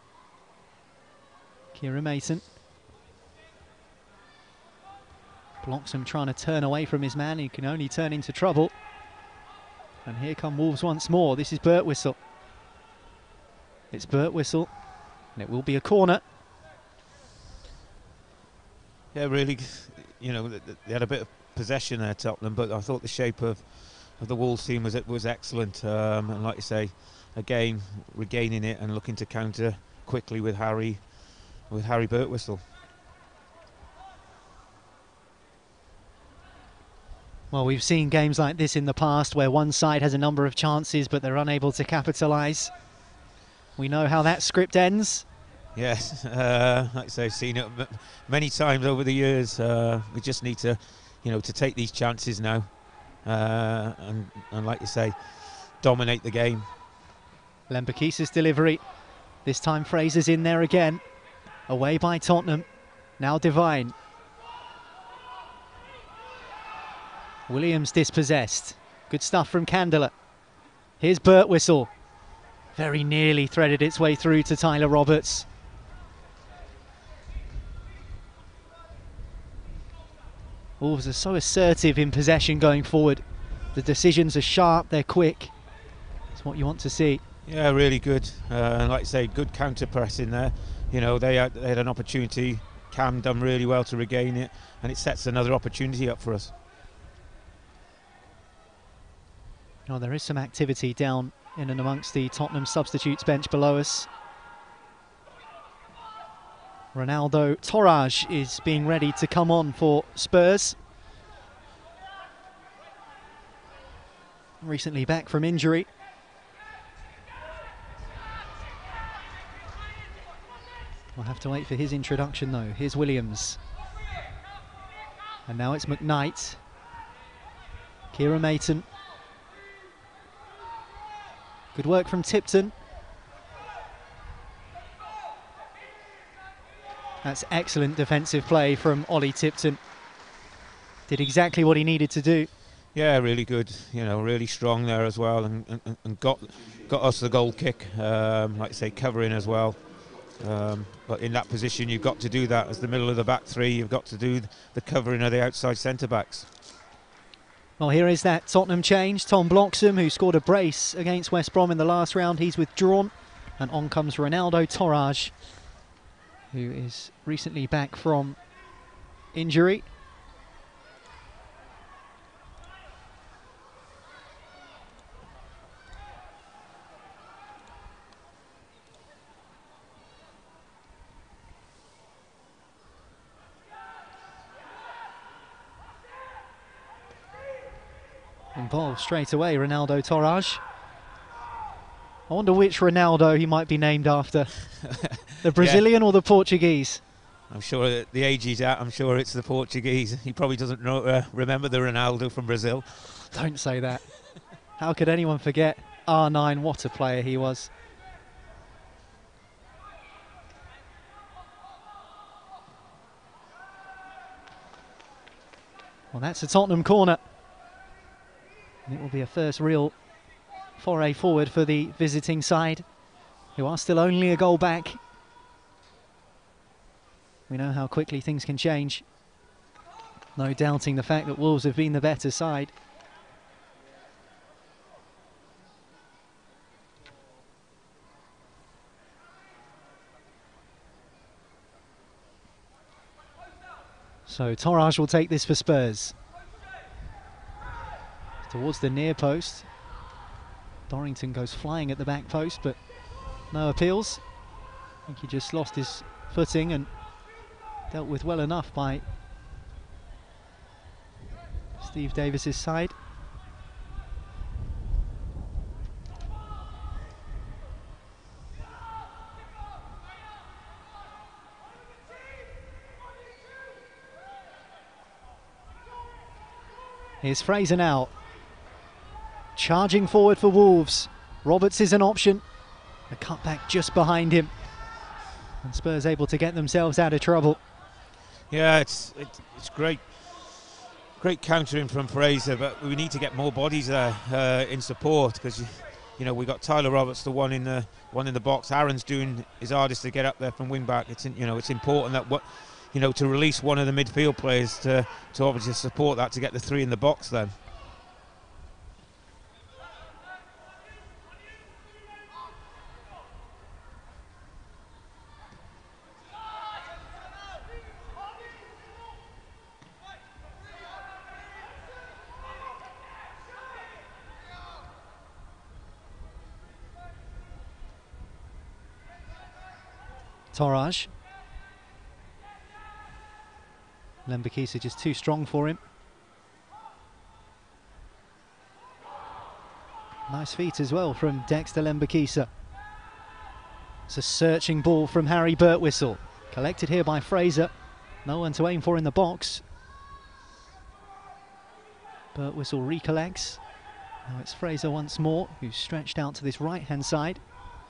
Kieran Mason. Blocks him trying to turn away from his man. He can only turn into trouble. And here come Wolves once more. This is Birtwistle. It's Birtwistle, and it will be a corner. Yeah, really, you know, they had a bit of possession there, Tottenham, but I thought the shape of the Wolves team was excellent. And like you say, again, regaining it and looking to counter quickly with Harry Birtwistle. Well, we've seen games like this in the past where one side has a number of chances, but they're unable to capitalise. We know how that script ends. Yes, like I say, I've seen it many times over the years. We just need to, you know, to take these chances now, and like you say, dominate the game. Lembikisa's delivery. This time Fraser's in there again. Away by Tottenham. Now Devine. Williams dispossessed. Good stuff from Candler. Here's Birtwistle. Very nearly threaded its way through to Tyler Roberts. Wolves are so assertive in possession going forward. The decisions are sharp, they're quick. It's what you want to see. Yeah, really good. And like I say, good counter pressing there. You know, they had an opportunity. Cam done really well to regain it, and it sets another opportunity up for us. Oh, there is some activity down in and amongst the Tottenham substitutes bench below us. Ronaldo Torrage is being ready to come on for Spurs. Recently back from injury. We'll have to wait for his introduction though. Here's Williams. And now it's McKnight. Kieran Mason. Good work from Tipton. That's excellent defensive play from Ollie Tipton. Did exactly what he needed to do. Yeah, really good. You know, really strong there as well, and got us the goal kick. Like I say, covering as well. But in that position, you've got to do that as the middle of the back three. You've got to do the covering of the outside centre backs. Well, here is that Tottenham change. Tom Bloxham, who scored a brace against West Brom in the last round, he's withdrawn. And on comes Ronaldo Torrage, who is recently back from injury. Involved straight away, Ronaldo Torrage. I wonder which Ronaldo he might be named after. The Brazilian or the Portuguese? I'm sure that the age he's at, I'm sure it's the Portuguese. He probably doesn't remember the Ronaldo from Brazil. Don't say that. How could anyone forget R9? What a player he was. Well, that's a Tottenham corner. And it will be a first real foray forward for the visiting side, who are still only a goal back. We know how quickly things can change. No doubting the fact that Wolves have been the better side. So Torrage will take this for Spurs. Towards the near post. Dorrington goes flying at the back post, but no appeals. I think he just lost his footing and dealt with well enough by Steve Davis's side. Here's Fraser now. Charging forward for Wolves. Roberts is an option. A cutback just behind him. And Spurs able to get themselves out of trouble. Yeah, it's great. Great countering from Fraser, but we need to get more bodies there in support, because you know we got Tyler Roberts, the one in the box. Aaron's doing his hardest to get up there from wing back. It's it's important that to release one of the midfield players to obviously support that, to get the three in the box then. Torrage. Lembakisa just too strong for him. Nice feet as well from Dexter Lembakisa. It's a searching ball from Harry Birtwistle. Collected here by Fraser. No one to aim for in the box. Birtwistle recollects. Now it's Fraser once more, who's stretched out to this right-hand side.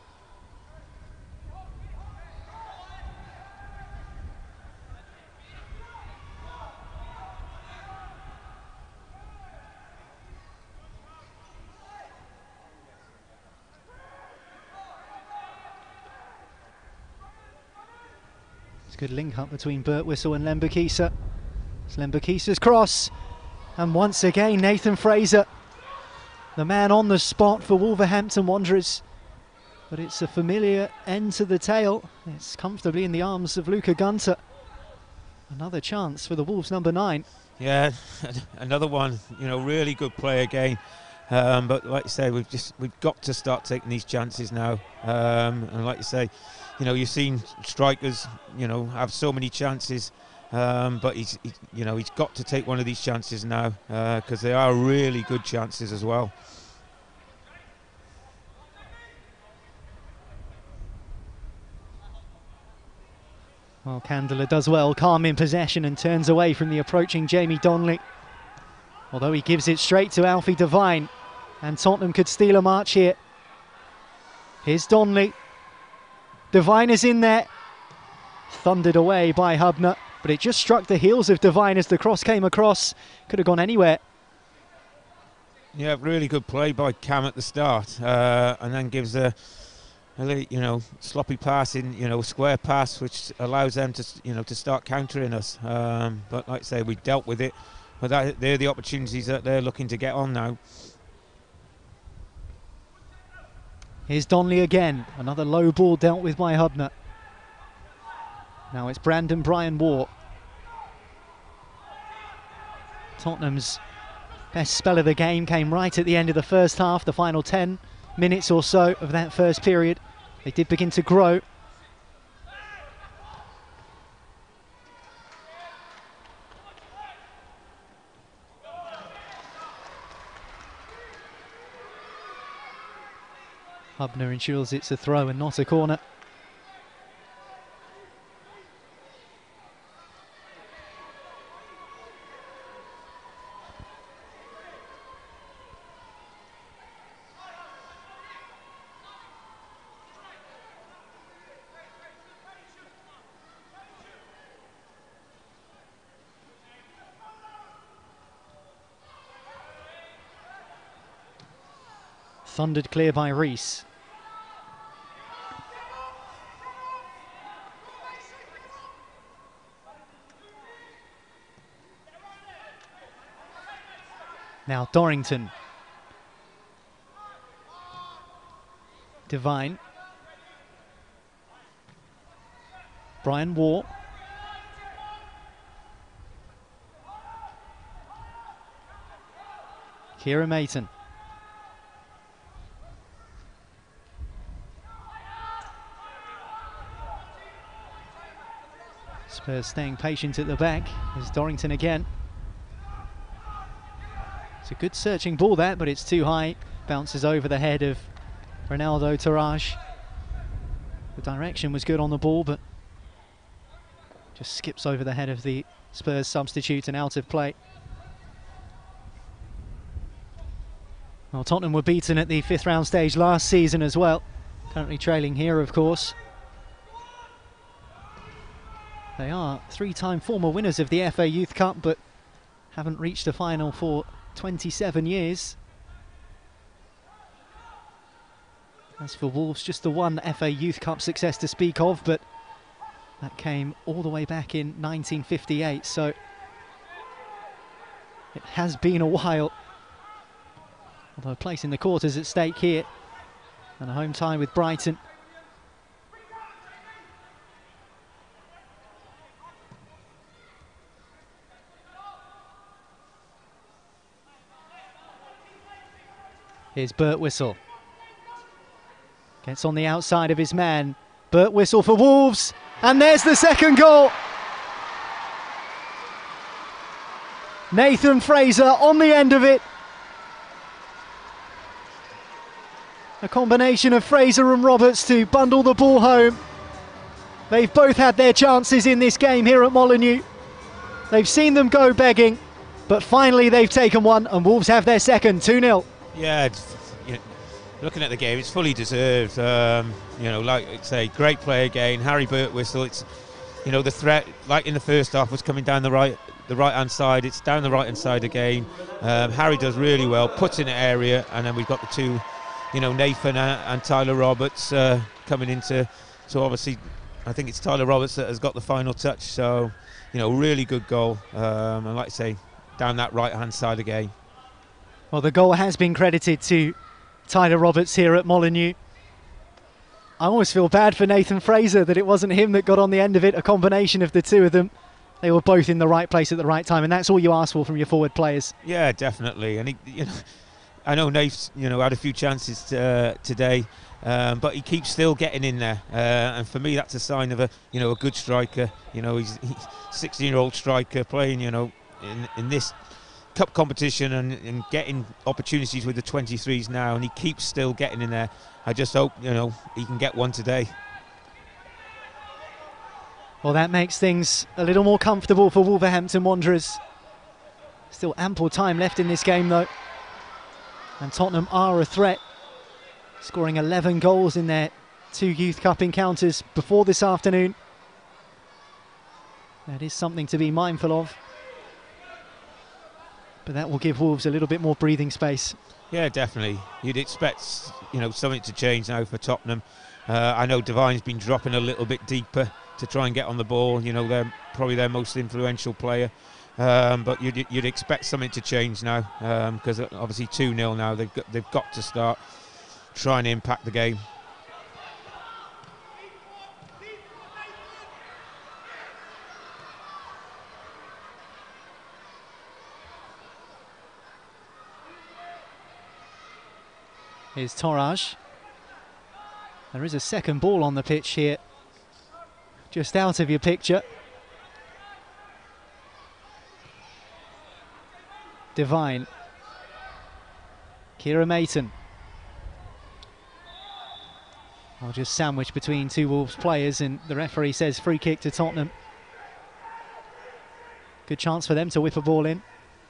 Good link up between Birtwistle and Lembakisa. It's Lembakisa's cross, and once again Nathan Fraser, the man on the spot for Wolverhampton Wanderers. But it's a familiar end to the tail. It's comfortably in the arms of Luca Gunter. Another chance for the Wolves number 9. Yeah, another one. Really good play again. But like you say, we've got to start taking these chances now. And like you say, you've seen strikers, have so many chances, but he's got to take one of these chances now, because they are really good chances as well. Well, Candler does well, calm in possession and turns away from the approaching Jamie Donnelly. Although he gives it straight to Alfie Devine, and Tottenham could steal a march here. Here's Donnelly. Devine is in there. thundered away by Hubner, but it just struck the heels of Devine as the cross came across. Could have gone anywhere. Yeah, really good play by Cam at the start, and then gives a sloppy pass in, square pass, which allows them to, to start countering us. But like I say, we dealt with it. But they're the opportunities that they're looking to get on now. Here's Donnelly again. Another low ball dealt with by Hubner. Now it's Brandon Brian Waugh. Tottenham's best spell of the game came right at the end of the first half, the final 10 minutes or so of that first period. They did begin to grow. Hubner ensures it's a throw and not a corner. Thundered clear by Rees. Now Dorrington. Devine. Brian Waugh. Kieran Mayton. Spurs staying patient at the back. There's Dorrington again. It's a good searching ball that, but it's too high. Bounces over the head of Ronaldo Taraj. The direction was good on the ball, but just skips over the head of the Spurs substitute and out of play. Well, Tottenham were beaten at the 5th round stage last season as well. Currently trailing here, of course. They are 3-time former winners of the FA Youth Cup, but haven't reached a final for 27 years. As for Wolves, just the one FA Youth Cup success to speak of, but that came all the way back in 1958, so it has been a while. Although a place in the quarters at stake here, and a home tie with Brighton. Here's Bert Whistle. Gets on the outside of his man. Bert Whistle for Wolves. And there's the second goal. Nathan Fraser on the end of it. A combination of Fraser and Roberts to bundle the ball home. They've both had their chances in this game here at Molineux. They've seen them go begging, but finally they've taken one, and Wolves have their second, 2-0. Yeah, looking at the game, it's fully deserved. Like I say, great play again. Harry Bert Whistle. It's, the threat, like in the first half, was coming down the right-hand side. It's down the right-hand side again. Harry does really well, puts in the area, and then we've got the two, Nathan and Tyler Roberts coming into. So obviously, I think it's Tyler Roberts that has got the final touch. So, really good goal. And like I say, down that right-hand side again. Well, the goal has been credited to Tyler Roberts here at Molineux. I almost feel bad for Nathan Fraser that it wasn't him that got on the end of it. A combination of the two of them. They were both in the right place at the right time, and that's all you ask for from your forward players. Yeah, definitely. And I know Nate's had a few chances today, but he keeps still getting in there. And for me, that's a sign of a good striker. He's a 16-year-old striker playing in this cup competition and getting opportunities with the 23s now, and he keeps still getting in there. I just hope he can get one today. Well, that makes things a little more comfortable for Wolverhampton Wanderers. Still ample time left in this game though, and Tottenham are a threat, scoring 11 goals in their 2 Youth Cup encounters before this afternoon. That is something to be mindful of. But that will give Wolves a little bit more breathing space. Yeah, definitely. You'd expect, something to change now for Tottenham. I know Divine's been dropping a little bit deeper to try and get on the ball. They're probably their most influential player. But you'd expect something to change now, because obviously 2-0 now. They've got to start trying to impact the game. Here's Torraj. There is a second ball on the pitch here, just out of your picture. Divine. Kira Mayton. I'll just sandwich between two Wolves players, and the referee says free kick to Tottenham. Good chance for them to whip a ball in.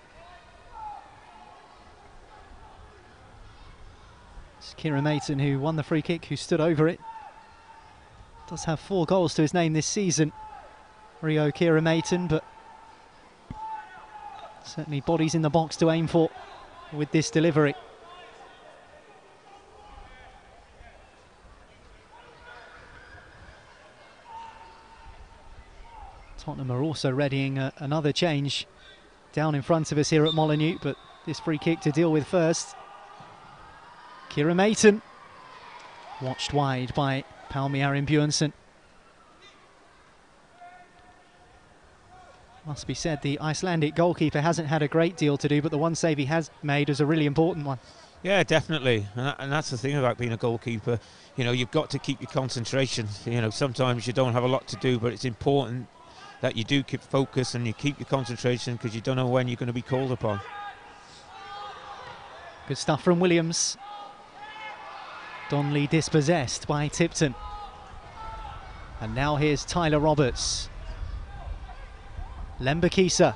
It's Kira Mayton who won the free kick, who stood over it. Does have 4 goals to his name this season, Rio Kira Mayton, but certainly bodies in the box to aim for with this delivery. Tottenham are also readying another change down in front of us here at Molineux, but this free kick to deal with first. Kira Mayton, watched wide by Palmi-Arin Bjørnsen. Must be said, the Icelandic goalkeeper hasn't had a great deal to do, but the one save he has made is a really important one. Yeah, definitely, and that's the thing about being a goalkeeper. You've got to keep your concentration. Sometimes you don't have a lot to do, but it's important that you do keep focus and you keep your concentration, because you don't know when you're going to be called upon. Good stuff from Williams. Donnelly dispossessed by Tipton. And now here's Tyler Roberts. Lembakisa.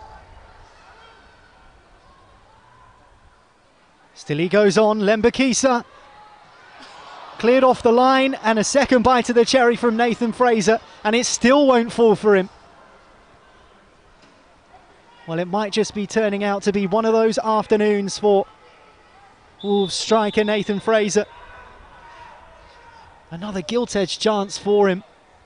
Still he goes on, Lembakisa. Cleared off the line, and a second bite of the cherry from Nathan Fraser, and it still won't fall for him. Well, it might just be turning out to be one of those afternoons for Wolves striker Nathan Fraser. Another gilt-edged chance for him.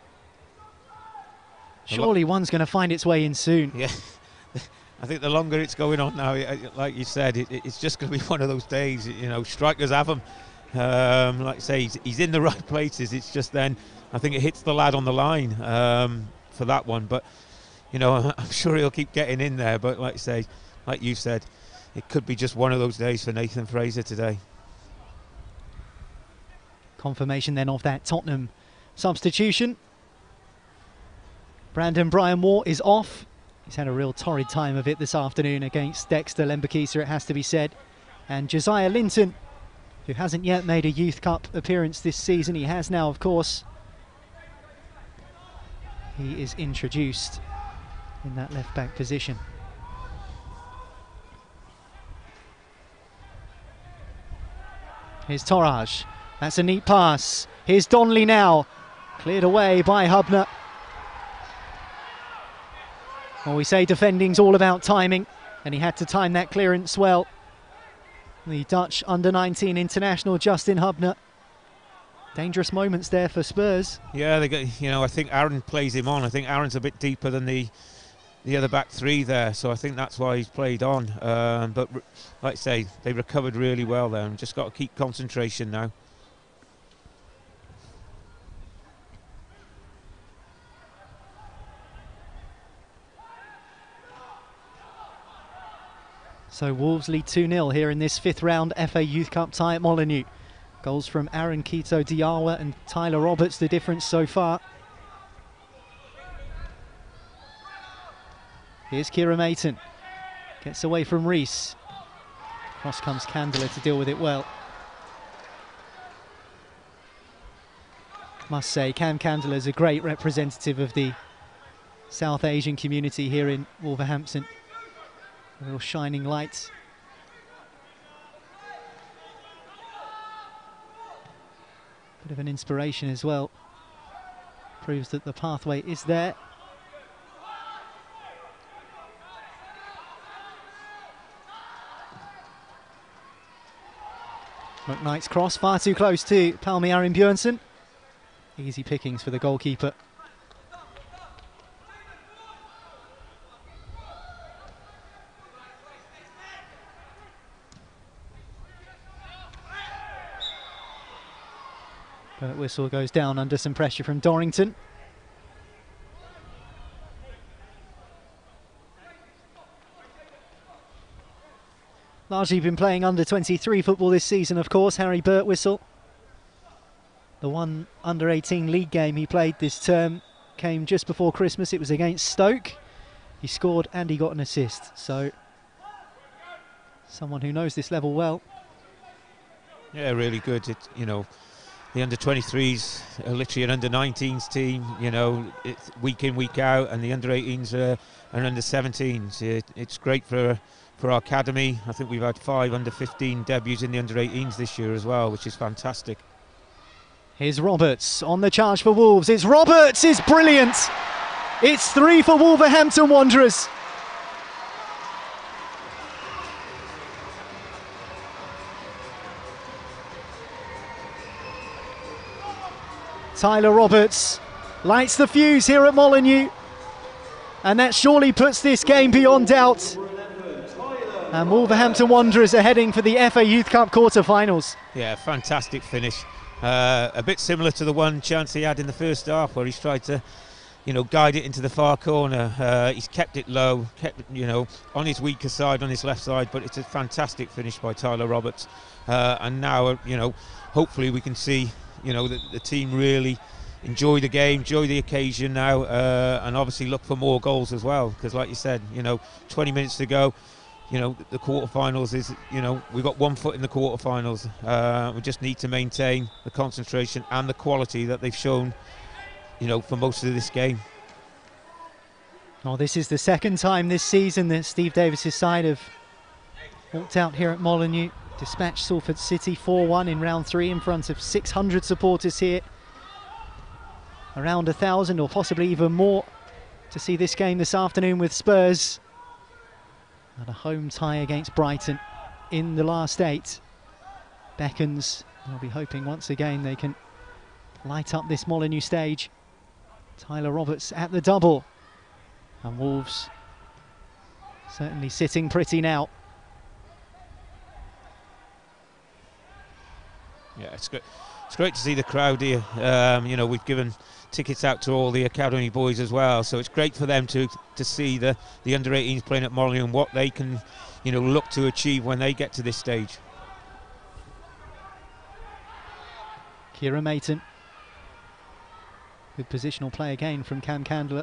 Surely one's going to find its way in soon. Yeah, I think the longer it's going on now, like you said, it's just going to be one of those days. Strikers have them. Like I say, he's in the right places. It's just then, I think it hits the lad on the line for that one. But, I'm sure he'll keep getting in there. But like you said, it could be just one of those days for Nathan Fraser today. Confirmation then of that Tottenham substitution. Brandon Brian Moore is off. He's had a real torrid time of it this afternoon against Dexter Lembakisa, it has to be said. And Josiah Linton, who hasn't yet made a Youth Cup appearance this season. He has now, of course. He is introduced in that left-back position. Here's Torraj. That's a neat pass. Here's Donnelly now. Cleared away by Hubner. Well, we say defending's all about timing, and he had to time that clearance well. The Dutch under-19 international Justin Hubner. Dangerous moments there for Spurs. Yeah, they got, I think Aaron plays him on. I think Aaron's a bit deeper than the other back three there, so I think that's why he's played on. But like I say, they recovered really well there, and just got to keep concentration now. So Wolves lead 2-0 here in this 5th round FA Youth Cup tie at Molineux. Goals from Aaron Quito Diawa and Tyler Roberts, the difference so far. Here's Kira Mayton. Gets away from Reese. Cross comes Candela to deal with it well. Must say, Cam Candela is a great representative of the South Asian community here in Wolverhampton. A real shining light. Bit of an inspiration as well. Proves that the pathway is there. McKnight's cross far too close to Palmi Bjørnsen. Easy pickings for the goalkeeper. Birtwistle goes down under some pressure from Dorrington. Largely been playing under-23 football this season, of course, Harry Birtwistle. The one under-18 league game he played this term came just before Christmas. It was against Stoke. He scored and he got an assist. So, someone who knows this level well. Yeah, really good. You know, the under-23s are literally an under-19s team. You know, it's week in, week out, and the under-18s are an under-17s. It's great for our academy. I think we've had 5 under-15 debuts in the under-18s this year as well, which is fantastic. Here's Roberts on the charge for Wolves. It's Roberts, it's brilliant. It's 3 for Wolverhampton Wanderers. Tyler Roberts lights the fuse here at Molineux, and that surely puts this game beyond doubt. And Wolverhampton Wanderers are heading for the FA Youth Cup quarter-finals. Yeah, fantastic finish. A bit similar to the one chance he had in the first half, where he's tried to, you know, guide it into the far corner. He's kept it low, kept it, you know, on his weaker side, on his left side. But it's a fantastic finish by Tyler Roberts. And now, you know, hopefully we can see, you know, the team really enjoy the game, enjoy the occasion now, and obviously look for more goals as well. Because, like you said, you know, 20 minutes to go. You know, the quarterfinals is, you know, we've got 1 foot in the quarterfinals. We just need to maintain the concentration and the quality that they've shown, you know, for most of this game. Well, this is the second time this season that Steve Davis's side have walked out here at Molineux, dispatched Salford City 4-1 in round 3 in front of 600 supporters here. Around 1,000 or possibly even more to see this game this afternoon with Spurs. And a home tie against Brighton in the last 8. Beckons will be hoping once again they can light up this Molineux stage. Tyler Roberts at the double. And Wolves certainly sitting pretty now. Yeah, it's good. It's great to see the crowd here. You know, we've given tickets out to all the academy boys as well, so it's great for them to see the under-18s playing at Molineux and what they can, you know, look to achieve when they get to this stage. Kieran Mayton. Good positional play again from Cam Candler.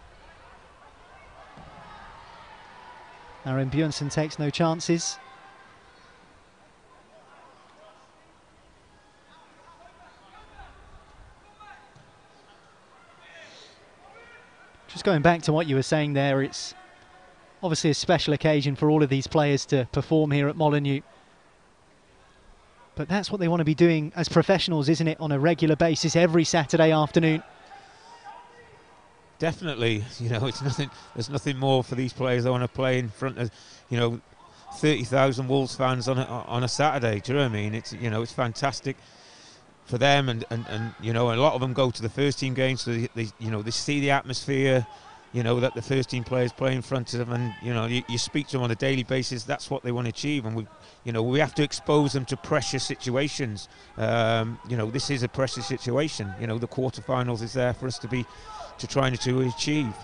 Aaron Bjørnsen takes no chances. Just going back to what you were saying there, it's obviously a special occasion for all of these players to perform here at Molineux. But that's what they want to be doing as professionals, isn't it, on a regular basis every Saturday afternoon? Definitely, you know, it's nothing. There's nothing more for these players that want to play in front of, you know, 30,000 Wolves fans on a Saturday. Do you know what I mean? It's, you know, it's fantastic for them, and you know, a lot of them go to the first team games, so they you know, they see the atmosphere, you know, that the first team players play in front of them, and you know, you speak to them on a daily basis. That's what they want to achieve, and we have to expose them to pressure situations. You know, this is a pressure situation. You know, the quarterfinals is there for us to try and to achieve.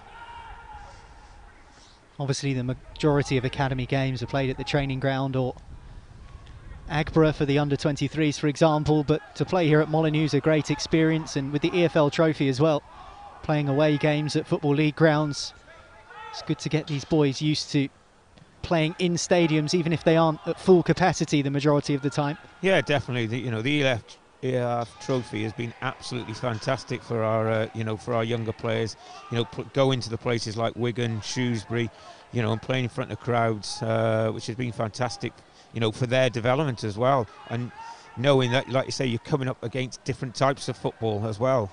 Obviously, the majority of academy games are played at the training ground or Agborough for the under-23s, for example, but to play here at Molineux is a great experience, and with the EFL trophy as well, playing away games at Football League grounds, it's good to get these boys used to playing in stadiums, even if they aren't at full capacity the majority of the time. Yeah, definitely. You know, the EFL trophy has been absolutely fantastic for our, you know, for our younger players. You know, go into the places like Wigan, Shrewsbury, you know, and playing in front of crowds, which has been fantastic, you know, for their development as well, and knowing that, like you say, you're coming up against different types of football as well.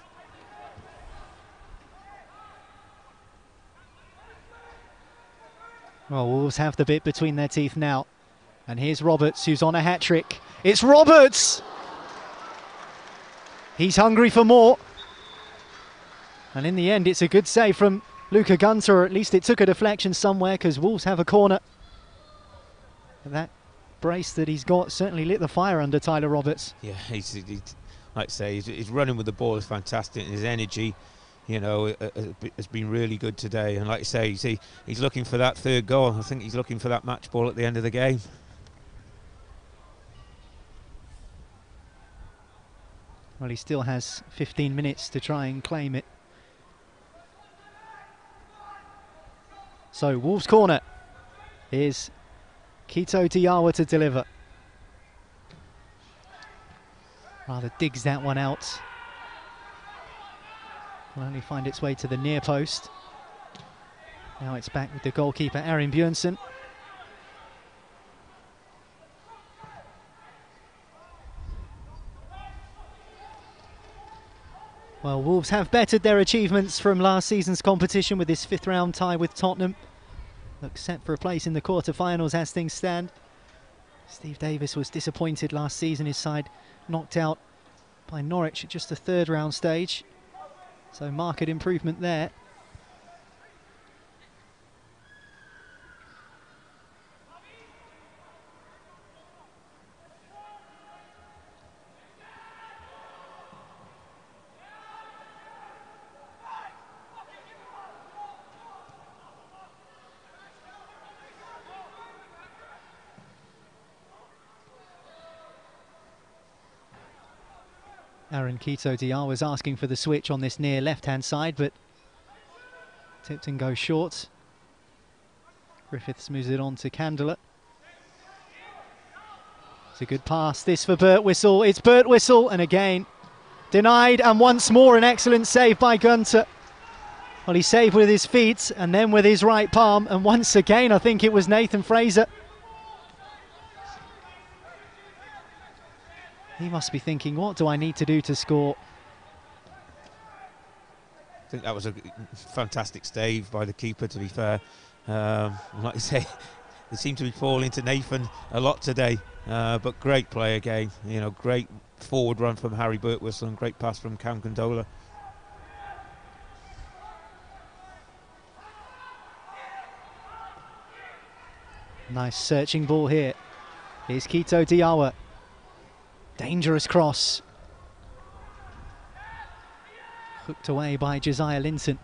Well, Wolves have the bit between their teeth now, and here's Roberts, who's on a hat-trick. It's Roberts! He's hungry for more. And in the end, it's a good save from Luca Gunter, or at least it took a deflection somewhere, because Wolves have a corner. And that brace that he's got certainly lit the fire under Tyler Roberts. Yeah, he's like I say, he's running with the ball is fantastic, and his energy, you know, has been really good today. And like I say, he's looking for that third goal. I think he's looking for that match ball at the end of the game. Well, he still has 15 minutes to try and claim it. So Wolves' corner is Quito Diawa to deliver. Rather digs that one out. Will only find its way to the near post. Now it's back with the goalkeeper, Arin Björnsson. Well, Wolves have bettered their achievements from last season's competition with this fifth round tie with Tottenham. Look set for a place in the quarter-finals as things stand. Steve Davis was disappointed last season, his side knocked out by Norwich at just the third round stage. So marked improvement there. Aaron Quito Diawa was asking for the switch on this near left-hand side, but Tipton goes short. Griffiths moves it on to Candler. It's a good pass, this for Birtwistle. It's Birtwistle, and again denied, and once more an excellent save by Gunter. Well, he saved with his feet and then with his right palm, and once again I think it was Nathan Fraser. He must be thinking, what do I need to do to score? I think that was a fantastic save by the keeper, to be fair. Like I say, they seem to be falling to Nathan a lot today, but great play again. You know, great forward run from Harry Birtwistle and great pass from Cam Gondola. Nice searching ball here. Here's Quito Diawa. Dangerous cross. Hooked away by Josiah Linton.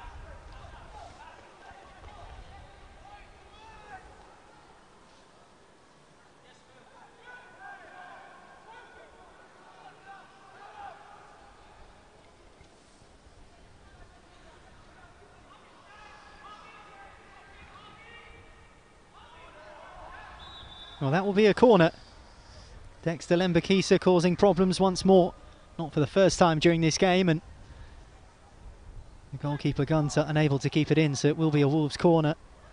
Well, that will be a corner. Dexter Lembakisa causing problems once more. Not for the first time during this game, and the goalkeeper Gunter unable to keep it in, so it will be a Wolves corner.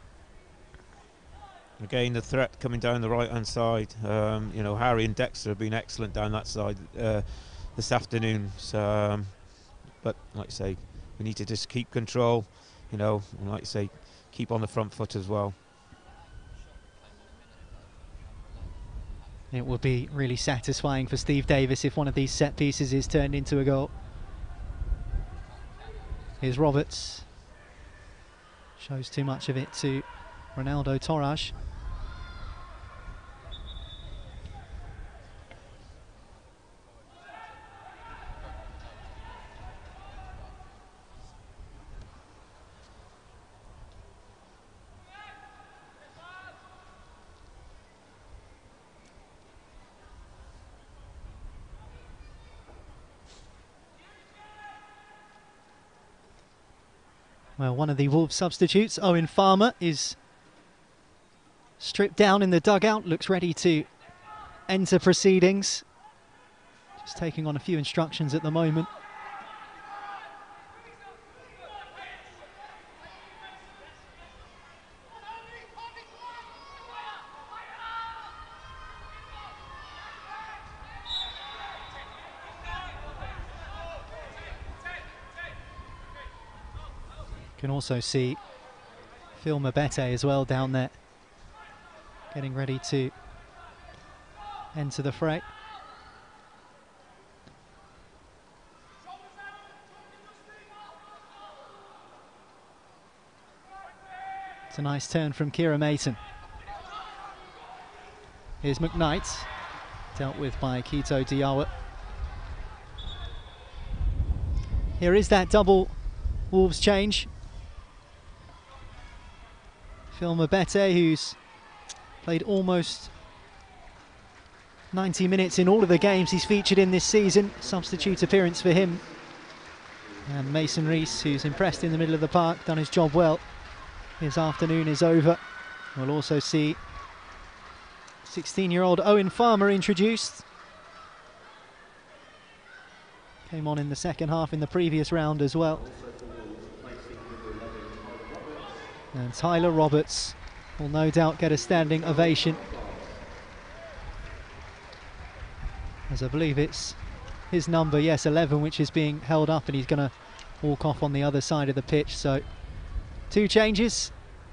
Again, the threat coming down the right-hand side. You know, Harry and Dexter have been excellent down that side this afternoon. So, but like I say, we need to just keep control. You know, and like I say, keep on the front foot as well. It would be really satisfying for Steve Davis if one of these set pieces is turned into a goal. Here's Roberts. Shows too much of it to Ronaldo Torres. Well, one of the Wolves substitutes, Owen Farmer, is stripped down in the dugout, looks ready to enter proceedings. Just taking on a few instructions at the moment. Can also see Phil Mabete as well down there, getting ready to enter the fray. It's a nice turn from Kira Mason. Here's McKnight, dealt with by Kito Diawa. Here is that double Wolves change. Phil Mabete, who's played almost 90 minutes in all of the games he's featured in this season. Substitute appearance for him. And Mason Rees, who's impressed in the middle of the park, done his job well. His afternoon is over. We'll also see 16-year-old Owen Farmer introduced. Came on in the second half in the previous round as well. And Tyler Roberts will no doubt get a standing ovation, as I believe it's his number, yes, 11, which is being held up, and he's going to walk off on the other side of the pitch. So 2 changes.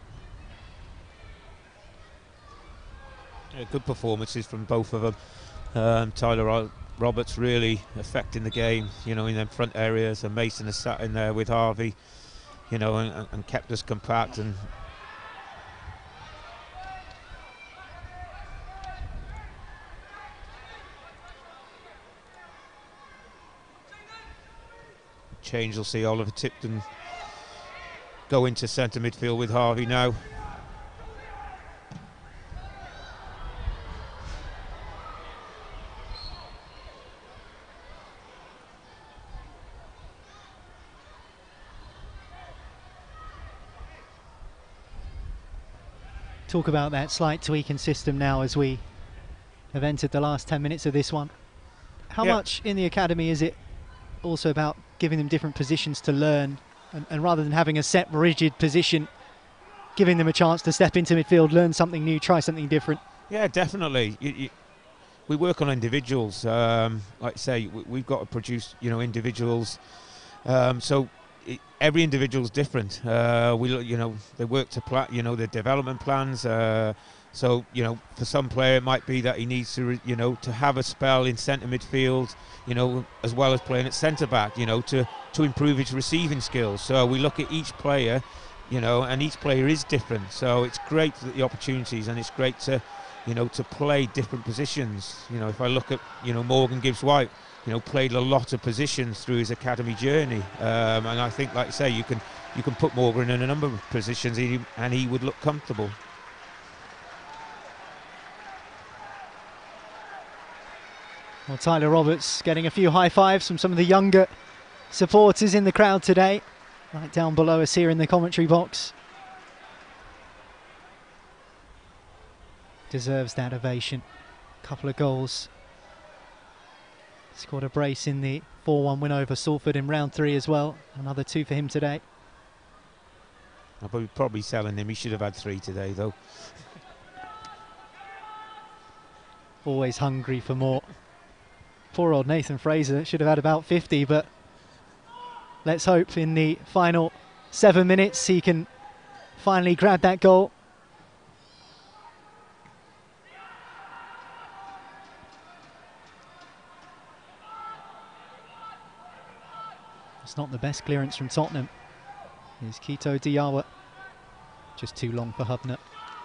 Yeah, good performances from both of them. Tyler Roberts really affecting the game, you know, in them front areas, and Mason has sat in there with Harvey, you know, and kept us compact. And change, will see Oliver Tipton go into centre midfield with Harvey now. Talk about that slight tweak in system now as we have entered the last 10 minutes of this one. How much in the academy is it also about giving them different positions to learn, and rather than having a set rigid position, giving them a chance to step into midfield, learn something new, try something different? Yeah, definitely. We work on individuals. Like I say, we've got to produce, you know, individuals. So every individual is different. You know, they work to their development plans. So, you know, for some player it might be that he needs to, you know, to have a spell in centre midfield, you know, as well as playing at centre back, you know, to improve his receiving skills. So we look at each player, you know, and each player is different. So it's great that the opportunities, and it's great to, you know, to play different positions. You know, if I look at, you know, Morgan Gibbs-White, you know, played a lot of positions through his academy journey, and I think, like I say, you can put Morgan in a number of positions and he would look comfortable. Well, Tyler Roberts getting a few high fives from some of the younger supporters in the crowd today, right down below us here in the commentary box. Deserves that ovation. Couple of goals. Scored a brace in the 4-1 win over Salford in round 3 as well. Another 2 for him today. I'll probably selling him. He should have had 3 today, though. Always hungry for more. Poor old Nathan Fraser should have had about 50, but let's hope in the final 7 minutes he can finally grab that goal. It's not the best clearance from Tottenham. Here's Kito Diawa. Just too long for Hubner.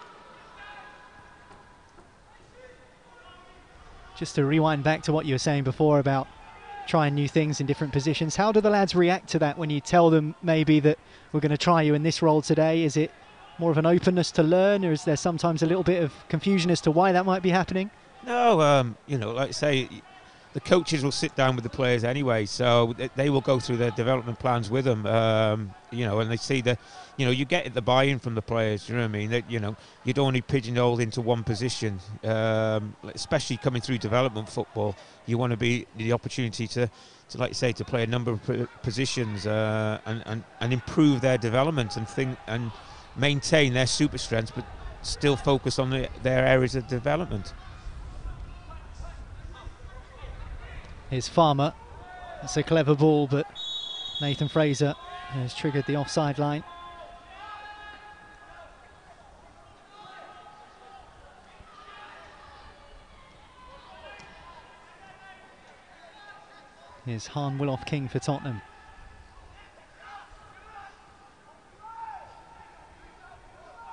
Just to rewind back to what you were saying before about trying new things in different positions, how do the lads react to that when you tell them maybe that we're going to try you in this role today? Is it more of an openness to learn, or is there sometimes a little bit of confusion as to why that might be happening? No, you know, like I say, the coaches will sit down with the players anyway, so they will go through their development plans with them, you know, and they see the, you know, you get the buy-in from the players, you know what I mean? That, you know, you don't only pigeonhole into one position, especially coming through development football. You want to be the opportunity to like you say, to play a number of positions and improve their development and maintain their super strengths, but still focus on their areas of development. Here's Farmer. That's a clever ball, but Nathan Fraser has triggered the offside line. Here's Han Willoff-King for Tottenham.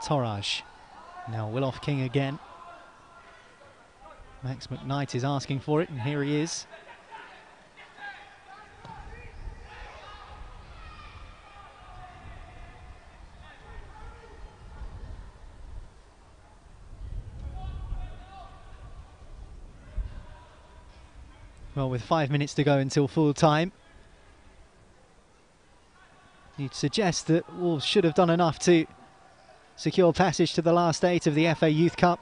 Toraj. Now Willoff King again. Max McKnight is asking for it, and here he is. Well, with 5 minutes to go until full time, you'd suggest that Wolves should have done enough to secure passage to the last 8 of the FA Youth Cup.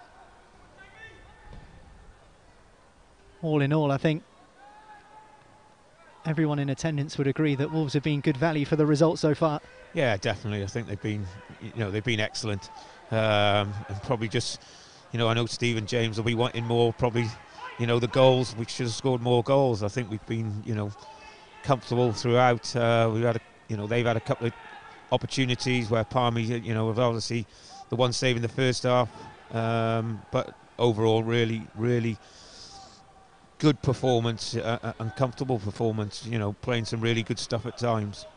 All in all, I think everyone in attendance would agree that Wolves have been good value for the result so far. Yeah, definitely. I think they've been excellent, and probably just, I know Stephen James will be wanting more, probably. The goals, we should have scored more goals. I think we've been, comfortable throughout. We've had, they've had a couple of opportunities where Palmy, have obviously the one saving the first half, but overall, really, really good performance and comfortable performance. Playing some really good stuff at times.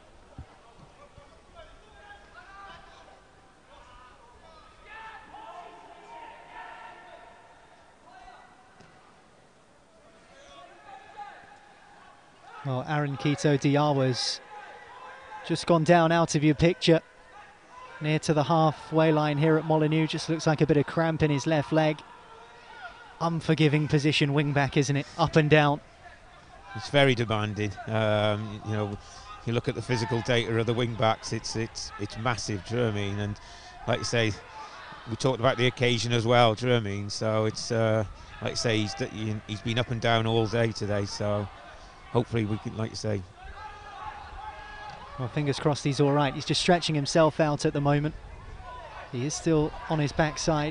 Well, Aaron Quito Diawa's just gone down out of your picture, near to the halfway line here at Molineux. Just looks like a bit of cramp in his left leg. Unforgiving position wing back, isn't it? Up and down. It's very demanding. If you look at the physical data of the wing backs, it's massive. Do you know what I mean? And like you say, we talked about the occasion as well. Do you know what I mean? So it's like you say, he's been up and down all day today. So hopefully we can, like you say. Well, fingers crossed he's all right. He's just stretching himself out at the moment. He is still on his backside.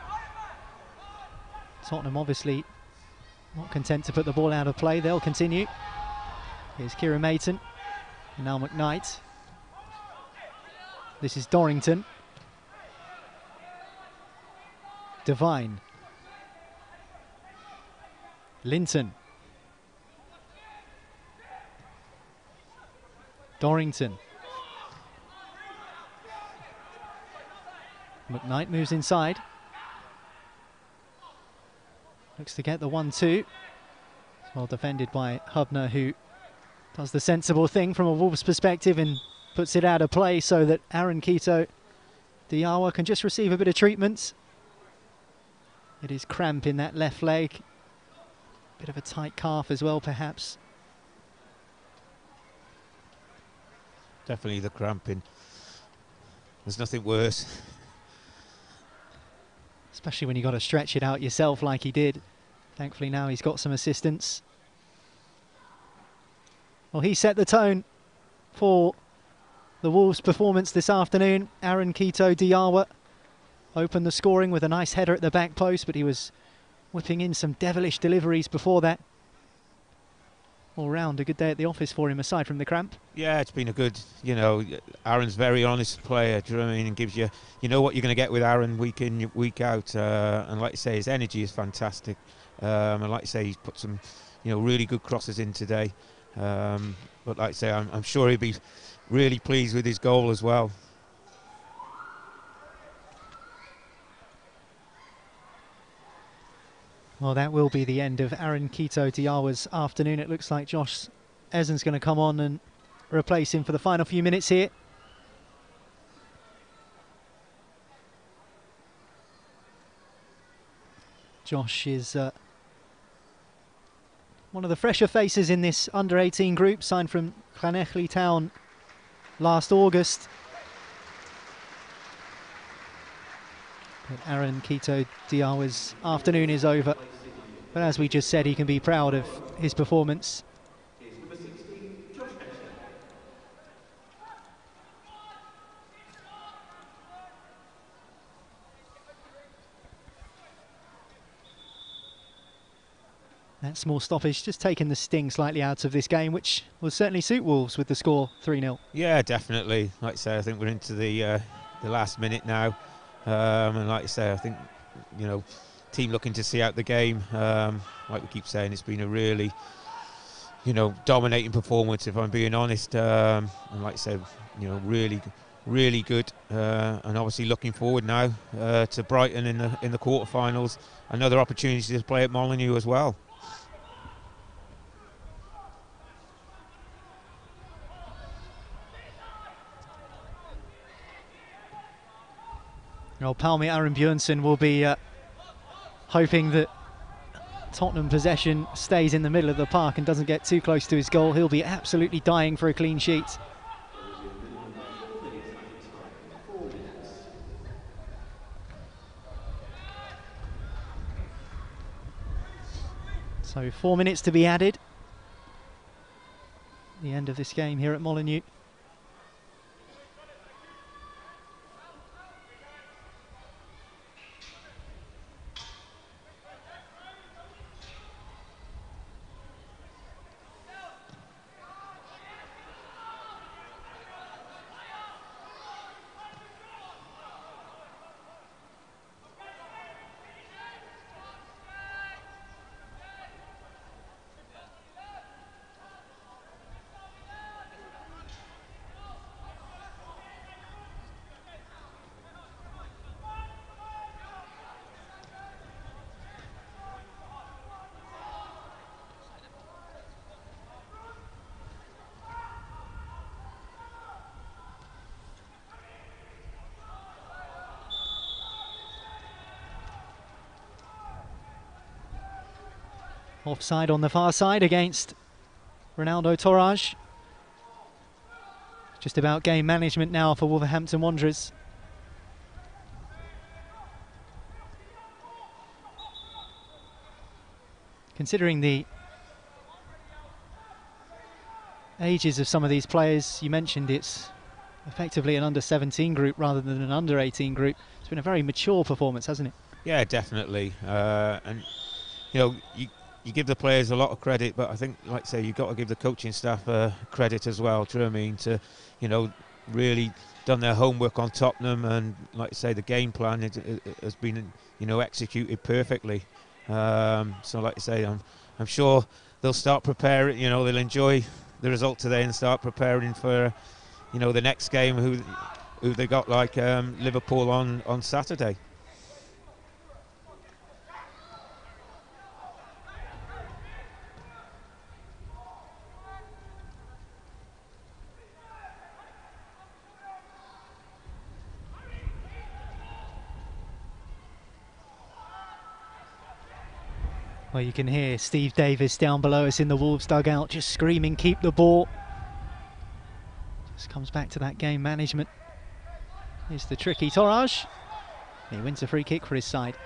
Tottenham obviously not content to put the ball out of play. They'll continue. Here's Kieran Mayton. And now McKnight. This is Dorrington. Devine. Linton. Dorrington. McKnight moves inside. Looks to get the 1-2. Well defended by Hubner, who does the sensible thing from a Wolves perspective and puts it out of play so that Aaron Quito Diawa can just receive a bit of treatment. It is cramp in that left leg. Bit of a tight calf as well, perhaps. Definitely the cramping. There's nothing worse. Especially when you've got to stretch it out yourself like he did. Thankfully now he's got some assistance. Well, he set the tone for the Wolves' performance this afternoon. Aaron Quito Diawa opened the scoring with a nice header at the back post, but he was whipping in some devilish deliveries before that. All round a good day at the office for him, aside from the cramp. Yeah, it's been a good, Aaron's very honest player, do you know what I mean? And gives you, what you're going to get with Aaron week in, week out. And like you say, his energy is fantastic. And like you say, he's put some, really good crosses in today. But like I say, I'm sure he'll be really pleased with his goal as well. Well, that will be the end of Aaron Quito Diawa's afternoon. It looks like Josh Ezen's going to come on and replace him for the final few minutes here. Josh is one of the fresher faces in this under-18 group, signed from Llanelli Town last August. But Aaron Quito Diawa's afternoon is over. But as we just said, he can be proud of his performance. That small stoppage just taking the sting slightly out of this game, which will certainly suit Wolves with the score 3-0. Yeah, definitely. Like I say, I think we're into the last minute now. And like I say, I think, team looking to see out the game. Like we keep saying, it's been a really, dominating performance, if I'm being honest. And like I said, really really good, and obviously looking forward now to Brighton in the quarterfinals. Another opportunity to play at Molineux as well. Well, Palmi Aron Björnsson will be hoping that Tottenham possession stays in the middle of the park and doesn't get too close to his goal. He'll be absolutely dying for a clean sheet. So 4 minutes to be added. The end of this game here at Molineux. Offside on the far side against Ronaldo Torraj. Just about game management now for Wolverhampton Wanderers. Considering the ages of some of these players, you mentioned it's effectively an under-17 group rather than an under-18 group. It's been a very mature performance, hasn't it? Yeah, definitely. And you know, you give the players a lot of credit, but I think, like I say, you've got to give the coaching staff credit as well. Do you know what I mean? To, you know, really done their homework on Tottenham, and like I say, the game plan has been, you know, executed perfectly. So, like I say, I'm sure they'll start preparing. You know, they'll enjoy the result today and start preparing for, you know, the next game. Who they got, like Liverpool on Saturday. Well, you can hear Steve Davis down below us in the Wolves dugout just screaming, keep the ball. Just comes back to that game management. Here's the tricky Torraj. He wins a free kick for his side.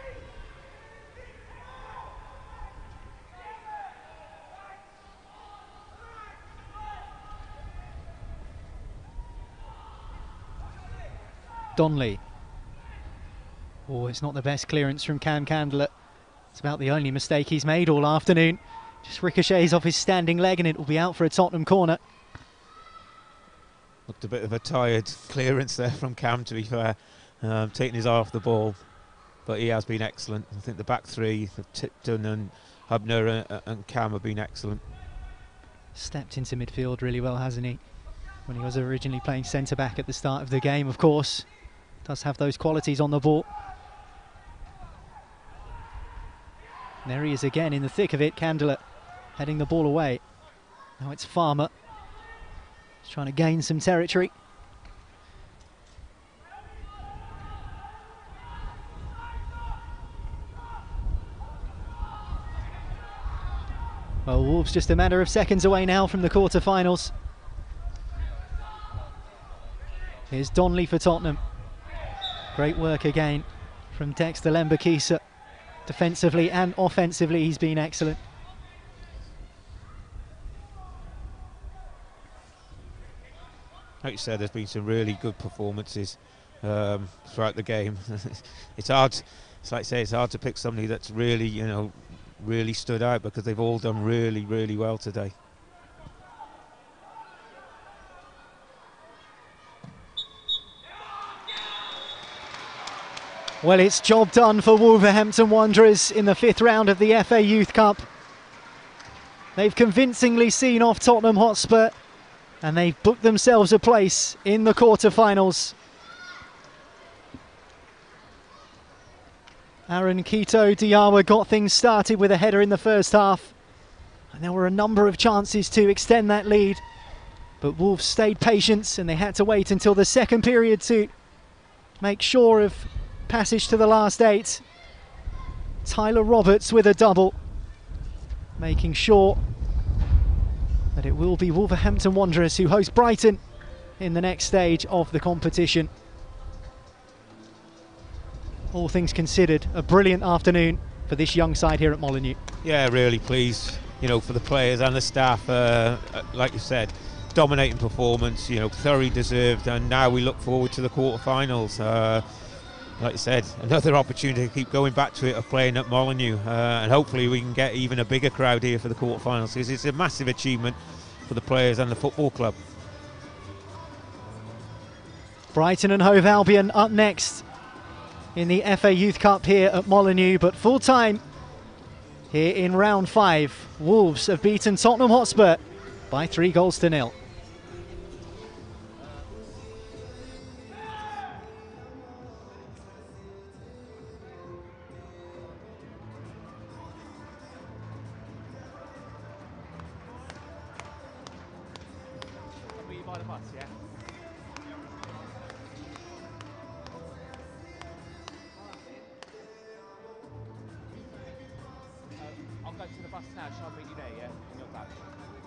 Donley. Oh, it's not the best clearance from Cam Candler. It's about the only mistake he's made all afternoon. Just ricochets off his standing leg and it will be out for a Tottenham corner. Looked a bit of a tired clearance there from Cam, to be fair, taking his eye off the ball. But he has been excellent. I think the back three, Tipton and Hubner and Cam have been excellent. Stepped into midfield really well, hasn't he? When he was originally playing centre-back at the start of the game, of course. Does have those qualities on the ball. And there he is again in the thick of it, Candler heading the ball away. Now it's Farmer. He's trying to gain some territory. Well, Wolves just a matter of seconds away now from the quarter-finals. Here's Donley for Tottenham. Great work again from Dexter Lembakisa. Defensively and offensively, he's been excellent. Like you said, there's been some really good performances throughout the game. It's hard. It's like I say, it's hard to pick somebody that's really, you know, really stood out, because they've all done really, really well today. Well, it's job done for Wolverhampton Wanderers in the 5th round of the FA Youth Cup. They've convincingly seen off Tottenham Hotspur and they've booked themselves a place in the quarter-finals. Aaron Kito Diawa got things started with a header in the first half, and there were a number of chances to extend that lead, but Wolves stayed patient and they had to wait until the second period to make sure of passage to the last 8. Tyler Roberts with a double, making sure that it will be Wolverhampton Wanderers who host Brighton in the next stage of the competition. All things considered, a brilliant afternoon for this young side here at Molineux. Yeah, really pleased, you know, for the players and the staff. Like you said, dominating performance, you know, thoroughly deserved, and now we look forward to the quarterfinals. Like you said, another opportunity to keep going back to it of playing at Molineux, and hopefully we can get even a bigger crowd here for the quarterfinals, because it's a massive achievement for the players and the football club. Brighton and Hove Albion up next in the FA Youth Cup here at Molineux, but full time here in round 5. Wolves have beaten Tottenham Hotspur by 3-0. I'll go to the bus now. Shall I meet you there, yeah? In your bag.